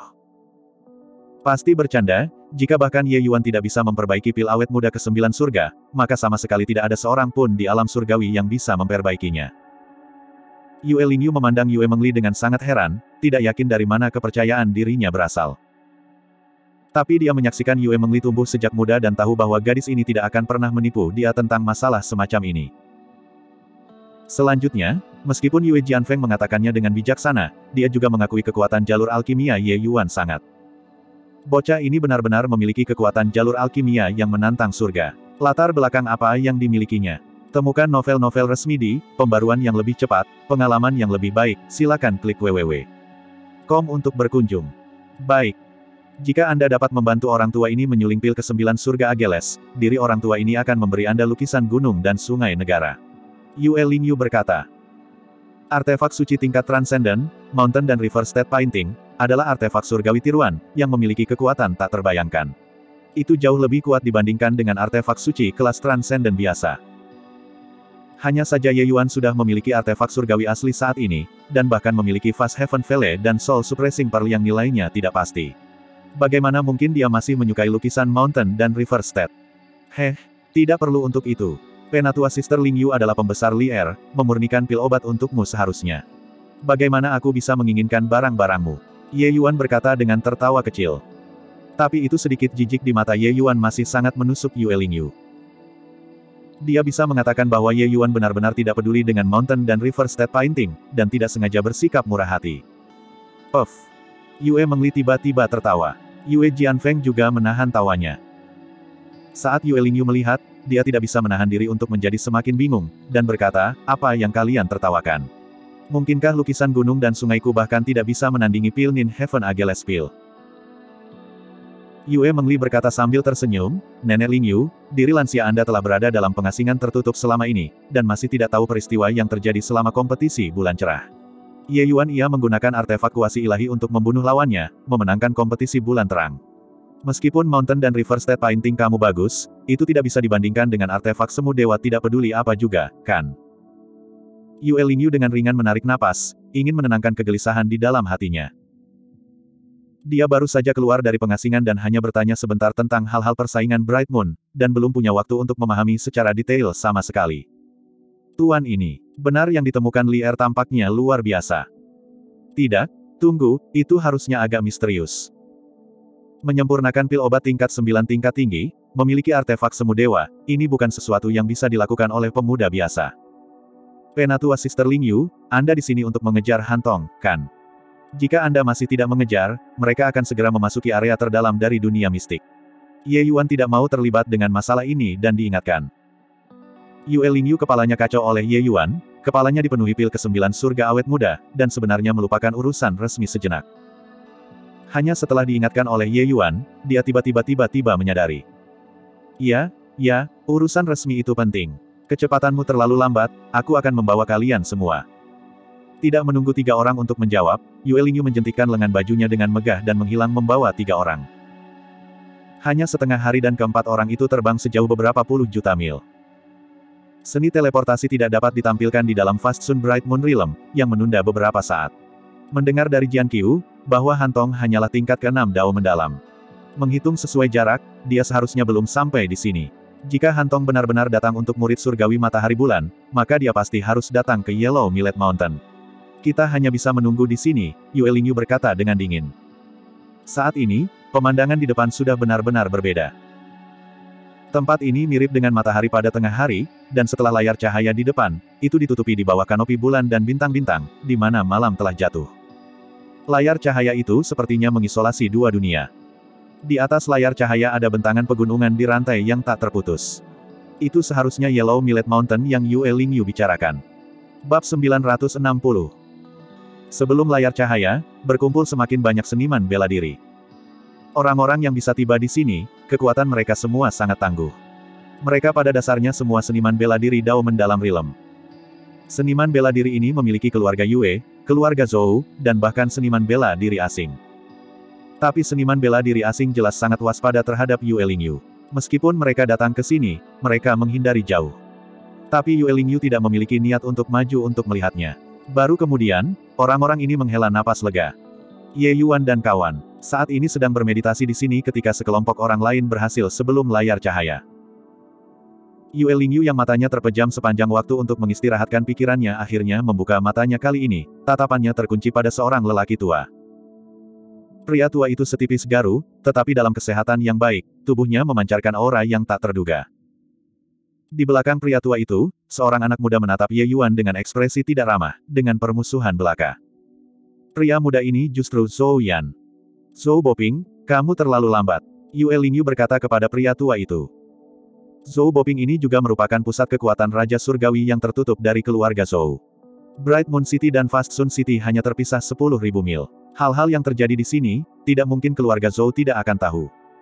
S1: Pasti bercanda, jika bahkan Ye Yuan tidak bisa memperbaiki pil awet muda kesembilan surga, maka sama sekali tidak ada seorang pun di alam surgawi yang bisa memperbaikinya. Yue Ling Yu memandang Yue Mengli dengan sangat heran, tidak yakin dari mana kepercayaan dirinya berasal. Tapi dia menyaksikan Yue Mengli tumbuh sejak muda dan tahu bahwa gadis ini tidak akan pernah menipu dia tentang masalah semacam ini. Selanjutnya, meskipun Yue Jianfeng mengatakannya dengan bijaksana, dia juga mengakui kekuatan jalur alkimia Ye Yuan sangat. Bocah ini benar-benar memiliki kekuatan jalur alkimia yang menantang surga. Latar belakang apa yang dimilikinya? Temukan novel-novel resmi di Pembaruan yang lebih cepat, pengalaman yang lebih baik, silakan klik www titik com untuk berkunjung. Baik. Jika Anda dapat membantu orang tua ini menyuling pil kesembilan surga Ageles, diri orang tua ini akan memberi Anda lukisan gunung dan sungai negara. Yue Ling Yu berkata. Artefak suci tingkat Transcendent, Mountain dan River State Painting, adalah artefak surgawi tiruan, yang memiliki kekuatan tak terbayangkan. Itu jauh lebih kuat dibandingkan dengan artefak suci kelas Transcendent biasa. Hanya saja Ye Yuan sudah memiliki artefak surgawi asli saat ini, dan bahkan memiliki Fast Heaven Valley dan Soul Suppressing Pearl yang nilainya tidak pasti. Bagaimana mungkin dia masih menyukai lukisan Mountain dan River State? Heh, tidak perlu untuk itu. Penatua Sister Ling Yu adalah pembesar Li Er, memurnikan pil obat untukmu seharusnya. Bagaimana aku bisa menginginkan barang-barangmu? Ye Yuan berkata dengan tertawa kecil. Tapi itu sedikit jijik di mata Ye Yuan masih sangat menusuk Yue Ling Yu. Dia bisa mengatakan bahwa Ye Yuan benar-benar tidak peduli dengan Mountain dan River State Painting, dan tidak sengaja bersikap murah hati. Puff. Yue Mengli tiba-tiba tertawa. Yue Jianfeng juga menahan tawanya. Saat Yue Ling Yu melihat, dia tidak bisa menahan diri untuk menjadi semakin bingung, dan berkata, apa yang kalian tertawakan? Mungkinkah lukisan gunung dan sungaiku bahkan tidak bisa menandingi pil Nin Heaven Ageles Pil? Yue Mengli berkata sambil tersenyum, Nenek Ling Yu, diri lansia Anda telah berada dalam pengasingan tertutup selama ini, dan masih tidak tahu peristiwa yang terjadi selama kompetisi bulan cerah. Ye Yuan ia menggunakan artefak kuasi ilahi untuk membunuh lawannya, memenangkan kompetisi bulan terang. Meskipun Mountain dan River State Painting kamu bagus, itu tidak bisa dibandingkan dengan artefak semu dewa tidak peduli apa juga, kan? Yue Ling Yu dengan ringan menarik napas, ingin menenangkan kegelisahan di dalam hatinya. Dia baru saja keluar dari pengasingan dan hanya bertanya sebentar tentang hal-hal persaingan Bright Moon, dan belum punya waktu untuk memahami secara detail sama sekali. Tuan ini, benar yang ditemukan Li Er tampaknya luar biasa. Tidak, tunggu, itu harusnya agak misterius. Menyempurnakan pil obat tingkat sembilan tingkat tinggi, memiliki artefak semu dewa, ini bukan sesuatu yang bisa dilakukan oleh pemuda biasa. Penatua Sister Ling Yu, Anda di sini untuk mengejar Hantong, kan? Jika Anda masih tidak mengejar, mereka akan segera memasuki area terdalam dari dunia mistik. Ye Yuan tidak mau terlibat dengan masalah ini dan diingatkan. Yue Ling Yu kepalanya kacau oleh Ye Yuan, kepalanya dipenuhi pil kesembilan surga awet muda, dan sebenarnya melupakan urusan resmi sejenak. Hanya setelah diingatkan oleh Ye Yuan, dia tiba-tiba tiba-tiba menyadari. Iya, ya, urusan resmi itu penting. Kecepatanmu terlalu lambat, aku akan membawa kalian semua. Tidak menunggu tiga orang untuk menjawab, Yue Ling Yu menjentikkan lengan bajunya dengan megah dan menghilang membawa tiga orang. Hanya setengah hari dan keempat orang itu terbang sejauh beberapa puluh juta mil. Seni teleportasi tidak dapat ditampilkan di dalam Fast Sun Bright Moon Realm, yang menunda beberapa saat. Mendengar dari Jian Qiu, bahwa Hantong hanyalah tingkat keenam Dao mendalam. Menghitung sesuai jarak, dia seharusnya belum sampai di sini. Jika Han Tong benar-benar datang untuk murid surgawi matahari bulan, maka dia pasti harus datang ke Yellow Millet Mountain. Kita hanya bisa menunggu di sini, Yue Lingyu berkata dengan dingin. Saat ini, pemandangan di depan sudah benar-benar berbeda. Tempat ini mirip dengan matahari pada tengah hari, dan setelah layar cahaya di depan, itu ditutupi di bawah kanopi bulan dan bintang-bintang, di mana malam telah jatuh. Layar cahaya itu sepertinya mengisolasi dua dunia. Di atas layar cahaya ada bentangan pegunungan di rantai yang tak terputus. Itu seharusnya Yellow Millet Mountain yang Yue Lingyu bicarakan. Bab sembilan ratus enam puluh. Sebelum layar cahaya, berkumpul semakin banyak seniman bela diri. Orang-orang yang bisa tiba di sini, kekuatan mereka semua sangat tangguh. Mereka pada dasarnya semua seniman bela diri Dao mendalam Rilem. Seniman bela diri ini memiliki keluarga Yue, keluarga Zhou, dan bahkan seniman bela diri asing. Tapi seniman bela diri asing jelas sangat waspada terhadap Yue Lingyu. Meskipun mereka datang ke sini, mereka menghindari jauh. Tapi Yue Lingyu tidak memiliki niat untuk maju untuk melihatnya. Baru kemudian, orang-orang ini menghela napas lega. Ye Yuan dan kawan, saat ini sedang bermeditasi di sini ketika sekelompok orang lain berhasil sebelum layar cahaya. Yue Lingyu yang matanya terpejam sepanjang waktu untuk mengistirahatkan pikirannya akhirnya membuka matanya kali ini, tatapannya terkunci pada seorang lelaki tua. Pria tua itu setipis garu, tetapi dalam kesehatan yang baik, tubuhnya memancarkan aura yang tak terduga. Di belakang pria tua itu, seorang anak muda menatap Ye Yuan dengan ekspresi tidak ramah, dengan permusuhan belaka. Pria muda ini justru Zhou Yan. Zhou Boping, kamu terlalu lambat. Yue Lingyu berkata kepada pria tua itu. Zhou Boping ini juga merupakan pusat kekuatan Raja Surgawi yang tertutup dari keluarga Zhou. Bright Moon City dan Fast Sun City hanya terpisah sepuluh ribu mil. Hal-hal yang terjadi di sini, tidak mungkin keluarga Zhou tidak akan tahu.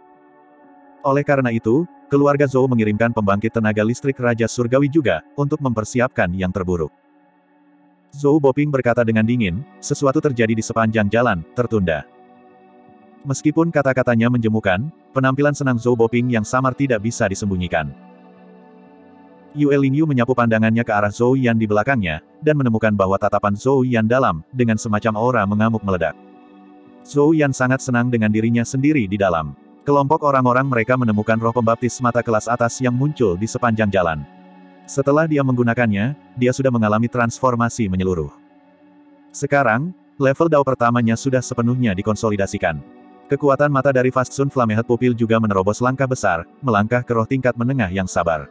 S1: Oleh karena itu, keluarga Zhou mengirimkan pembangkit tenaga listrik Raja Surgawi juga, untuk mempersiapkan yang terburuk. Zhou Boping berkata dengan dingin, sesuatu terjadi di sepanjang jalan, tertunda. Meskipun kata-katanya menjemukan, penampilan senang Zhou Boping yang samar tidak bisa disembunyikan. Yue Lingyu menyapu pandangannya ke arah Zhou Yan di belakangnya, dan menemukan bahwa tatapan Zhou Yan dalam, dengan semacam aura mengamuk meledak. Zhou Yan sangat senang dengan dirinya sendiri di dalam. Kelompok orang-orang mereka menemukan roh pembaptis mata kelas atas yang muncul di sepanjang jalan. Setelah dia menggunakannya, dia sudah mengalami transformasi menyeluruh. Sekarang, level Dao pertamanya sudah sepenuhnya dikonsolidasikan. Kekuatan mata dari Fast Sun Flamehead Pupil juga menerobos langkah besar, melangkah ke roh tingkat menengah yang sabar.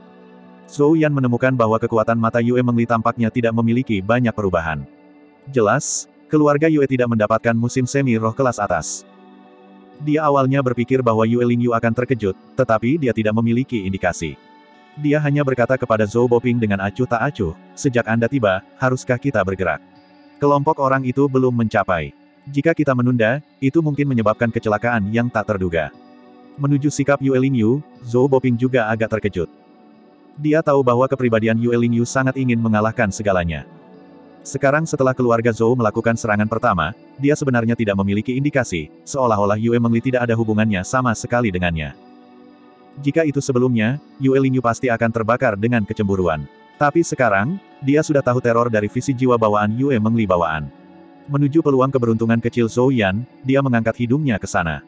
S1: Zhou Yan menemukan bahwa kekuatan mata Yue Mengli tampaknya tidak memiliki banyak perubahan. Jelas, keluarga Yue tidak mendapatkan musim semi roh kelas atas. Dia awalnya berpikir bahwa Yue Lingyu akan terkejut, tetapi dia tidak memiliki indikasi. Dia hanya berkata kepada Zhou Boping dengan acuh tak acuh, sejak Anda tiba, haruskah kita bergerak? Kelompok orang itu belum mencapai. Jika kita menunda, itu mungkin menyebabkan kecelakaan yang tak terduga. Menuju sikap Yue Lingyu, Zhou Boping juga agak terkejut. Dia tahu bahwa kepribadian Yue Lingyu sangat ingin mengalahkan segalanya. Sekarang setelah keluarga Zhou melakukan serangan pertama, dia sebenarnya tidak memiliki indikasi, seolah-olah Yue Mengli tidak ada hubungannya sama sekali dengannya. Jika itu sebelumnya, Yue Lingyu pasti akan terbakar dengan kecemburuan. Tapi sekarang, dia sudah tahu teror dari visi jiwa bawaan Yue Mengli bawaan. Menuju peluang keberuntungan kecil Zhou Yan, dia mengangkat hidungnya ke sana.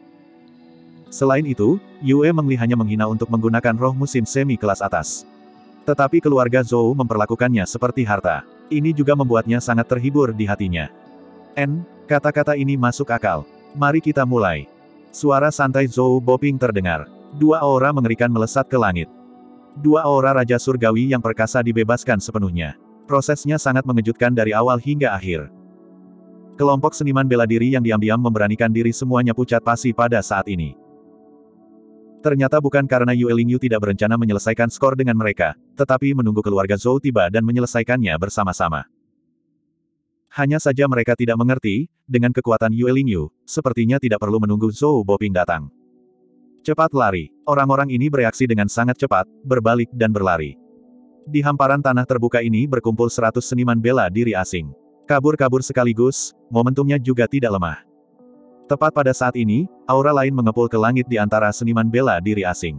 S1: Selain itu, Yue Mengli hanya menghina untuk menggunakan roh musim semi kelas atas. Tetapi keluarga Zhou memperlakukannya seperti harta. Ini juga membuatnya sangat terhibur di hatinya. N, kata-kata ini masuk akal. Mari kita mulai. Suara santai Zhou Boping terdengar. Dua aura mengerikan melesat ke langit. Dua aura Raja Surgawi yang perkasa dibebaskan sepenuhnya. Prosesnya sangat mengejutkan dari awal hingga akhir. Kelompok seniman bela diri yang diam-diam memberanikan diri semuanya pucat pasi pada saat ini. Ternyata bukan karena Yue Lingyu tidak berencana menyelesaikan skor dengan mereka, tetapi menunggu keluarga Zhou tiba dan menyelesaikannya bersama-sama. Hanya saja mereka tidak mengerti, dengan kekuatan Yue Lingyu, sepertinya tidak perlu menunggu Zhou Boping datang. Cepat lari. Orang-orang ini bereaksi dengan sangat cepat, berbalik dan berlari. Di hamparan tanah terbuka ini berkumpul seratus seniman bela diri asing. Kabur-kabur sekaligus, momentumnya juga tidak lemah. Tepat pada saat ini, aura lain mengepul ke langit di antara seniman bela diri asing.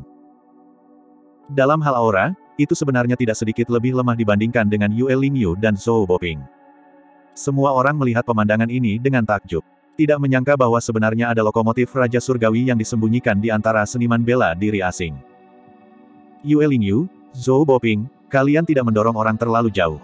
S1: Dalam hal aura, itu sebenarnya tidak sedikit lebih lemah dibandingkan dengan Yue Lingyu dan Zhou Boping. Semua orang melihat pemandangan ini dengan takjub. Tidak menyangka bahwa sebenarnya ada lokomotif Raja Surgawi yang disembunyikan di antara seniman bela diri asing. Yue Lingyu, Zhou Boping, kalian tidak mendorong orang terlalu jauh.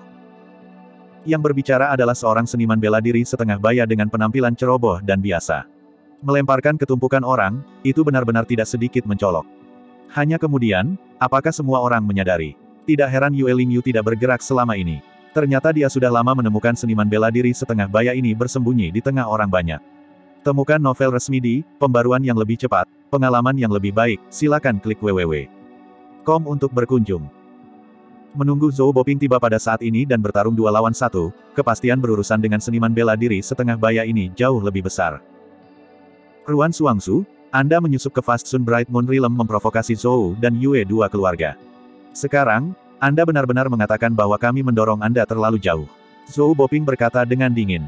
S1: Yang berbicara adalah seorang seniman bela diri setengah baya dengan penampilan ceroboh dan biasa. Melemparkan ketumpukan orang, itu benar-benar tidak sedikit mencolok. Hanya kemudian, apakah semua orang menyadari? Tidak heran Yue Lingyu tidak bergerak selama ini. Ternyata dia sudah lama menemukan seniman bela diri setengah baya ini bersembunyi di tengah orang banyak. Temukan novel resmi di Pembaruan yang lebih cepat, pengalaman yang lebih baik, silakan klik www titik com untuk berkunjung. Menunggu Zhou Boping tiba pada saat ini dan bertarung dua lawan satu, kepastian berurusan dengan seniman bela diri setengah baya ini jauh lebih besar. Ruan Suangsu, Anda menyusup ke Fast Sun Bright Moon Realm memprovokasi Zhou dan Yue dua keluarga. Sekarang, Anda benar-benar mengatakan bahwa kami mendorong Anda terlalu jauh. Zhou Boping berkata dengan dingin.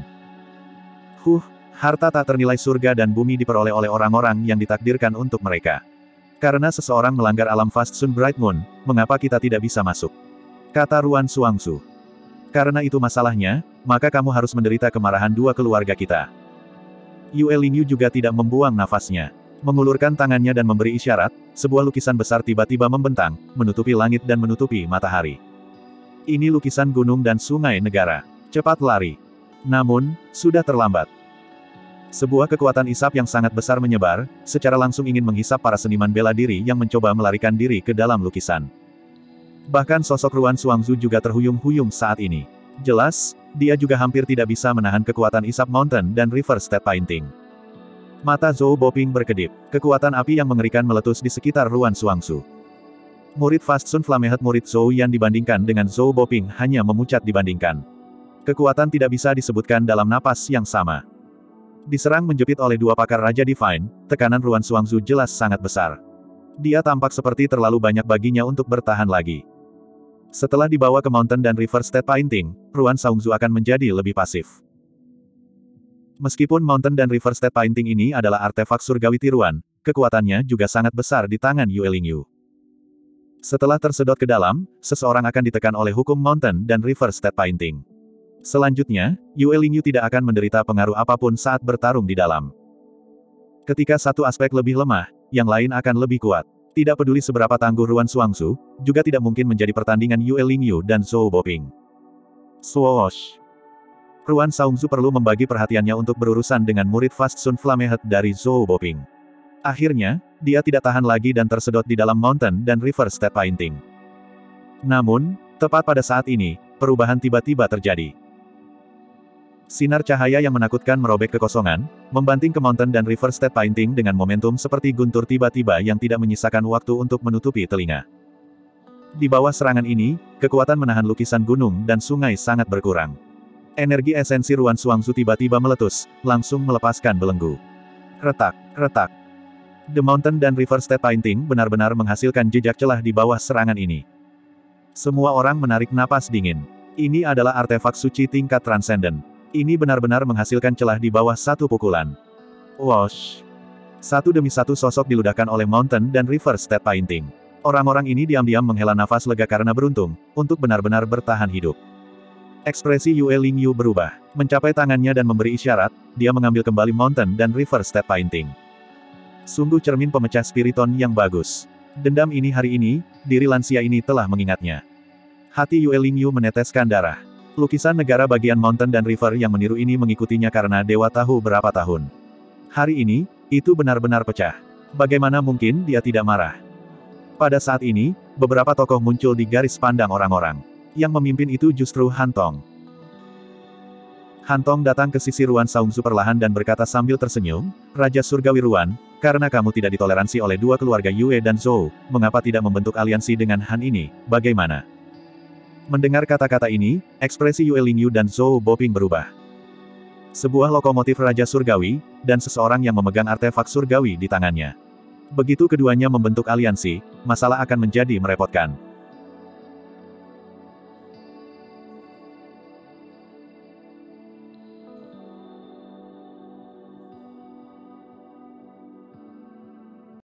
S1: Huh, harta tak ternilai surga dan bumi diperoleh oleh orang-orang yang ditakdirkan untuk mereka. Karena seseorang melanggar alam Fast Sun Bright Moon, mengapa kita tidak bisa masuk? Kata Ruan Suangsu. Karena itu masalahnya, maka kamu harus menderita kemarahan dua keluarga kita. Yue Lingyu juga tidak membuang nafasnya. Mengulurkan tangannya dan memberi isyarat, sebuah lukisan besar tiba-tiba membentang, menutupi langit dan menutupi matahari. Ini lukisan gunung dan sungai negara. Cepat lari. Namun, sudah terlambat. Sebuah kekuatan isap yang sangat besar menyebar, secara langsung ingin menghisap para seniman bela diri yang mencoba melarikan diri ke dalam lukisan. Bahkan sosok Ruan Suangsu juga terhuyung-huyung saat ini. Jelas, dia juga hampir tidak bisa menahan kekuatan isap Mountain dan River State Painting. Mata Zhou Boping berkedip. Kekuatan api yang mengerikan meletus di sekitar Ruan Suangsu. Murid Fast Sun Flamehead murid Zhou Yan dibandingkan dengan Zhou Boping hanya memucat dibandingkan. Kekuatan tidak bisa disebutkan dalam napas yang sama. Diserang menjepit oleh dua pakar Raja Divine, tekanan Ruan Suangsu jelas sangat besar. Dia tampak seperti terlalu banyak baginya untuk bertahan lagi. Setelah dibawa ke Mountain dan River State Painting, Ruan Suangsu akan menjadi lebih pasif. Meskipun Mountain dan River State Painting ini adalah artefak surgawi tiruan, kekuatannya juga sangat besar di tangan Yue Lingyu. Setelah tersedot ke dalam, seseorang akan ditekan oleh hukum Mountain dan River State Painting. Selanjutnya, Yue Lingyu tidak akan menderita pengaruh apapun saat bertarung di dalam. Ketika satu aspek lebih lemah, yang lain akan lebih kuat. Tidak peduli seberapa tangguh Ruan Suangsu, juga tidak mungkin menjadi pertandingan Yue Lingyu dan Zhou Boping. Swoosh! Ruan Suangsu perlu membagi perhatiannya untuk berurusan dengan murid Fast Sun Flamehead dari Zhou Boping. Akhirnya, dia tidak tahan lagi dan tersedot di dalam Mountain dan River State Painting. Namun, tepat pada saat ini, perubahan tiba-tiba terjadi. Sinar cahaya yang menakutkan merobek kekosongan, membanting ke Mountain dan River State Painting dengan momentum seperti guntur tiba-tiba yang tidak menyisakan waktu untuk menutupi telinga. Di bawah serangan ini, kekuatan menahan lukisan gunung dan sungai sangat berkurang. Energi esensi Ruan Suangsu tiba-tiba meletus, langsung melepaskan belenggu. Retak, retak. The Mountain dan River State Painting benar-benar menghasilkan jejak celah di bawah serangan ini. Semua orang menarik napas dingin. Ini adalah artefak suci tingkat transenden. Ini benar-benar menghasilkan celah di bawah satu pukulan. Whoosh! Satu demi satu sosok diludahkan oleh Mountain dan River State Painting. Orang-orang ini diam-diam menghela nafas lega karena beruntung, untuk benar-benar bertahan hidup. Ekspresi Yue Lingyu berubah. Mencapai tangannya dan memberi isyarat, dia mengambil kembali Mountain dan River State Painting. Sungguh cermin pemecah spiriton yang bagus. Dendam ini hari ini, diri lansia ini telah mengingatnya. Hati Yue Lingyu meneteskan darah. Lukisan negara bagian Mountain dan River yang meniru ini mengikutinya karena dewa tahu berapa tahun. Hari ini, itu benar-benar pecah. Bagaimana mungkin dia tidak marah? Pada saat ini, beberapa tokoh muncul di garis pandang orang-orang. Yang memimpin itu justru Han Tong. Han Tong datang ke sisi Ruan Suangsu perlahan dan berkata sambil tersenyum, Raja Surgawi Ruan, karena kamu tidak ditoleransi oleh dua keluarga Yue dan Zhou, mengapa tidak membentuk aliansi dengan Han ini, bagaimana? Mendengar kata-kata ini, ekspresi Yue Lingyu dan Zhou Boping berubah. Sebuah lokomotif Raja Surgawi, dan seseorang yang memegang artefak surgawi di tangannya. Begitu keduanya membentuk aliansi, masalah akan menjadi merepotkan.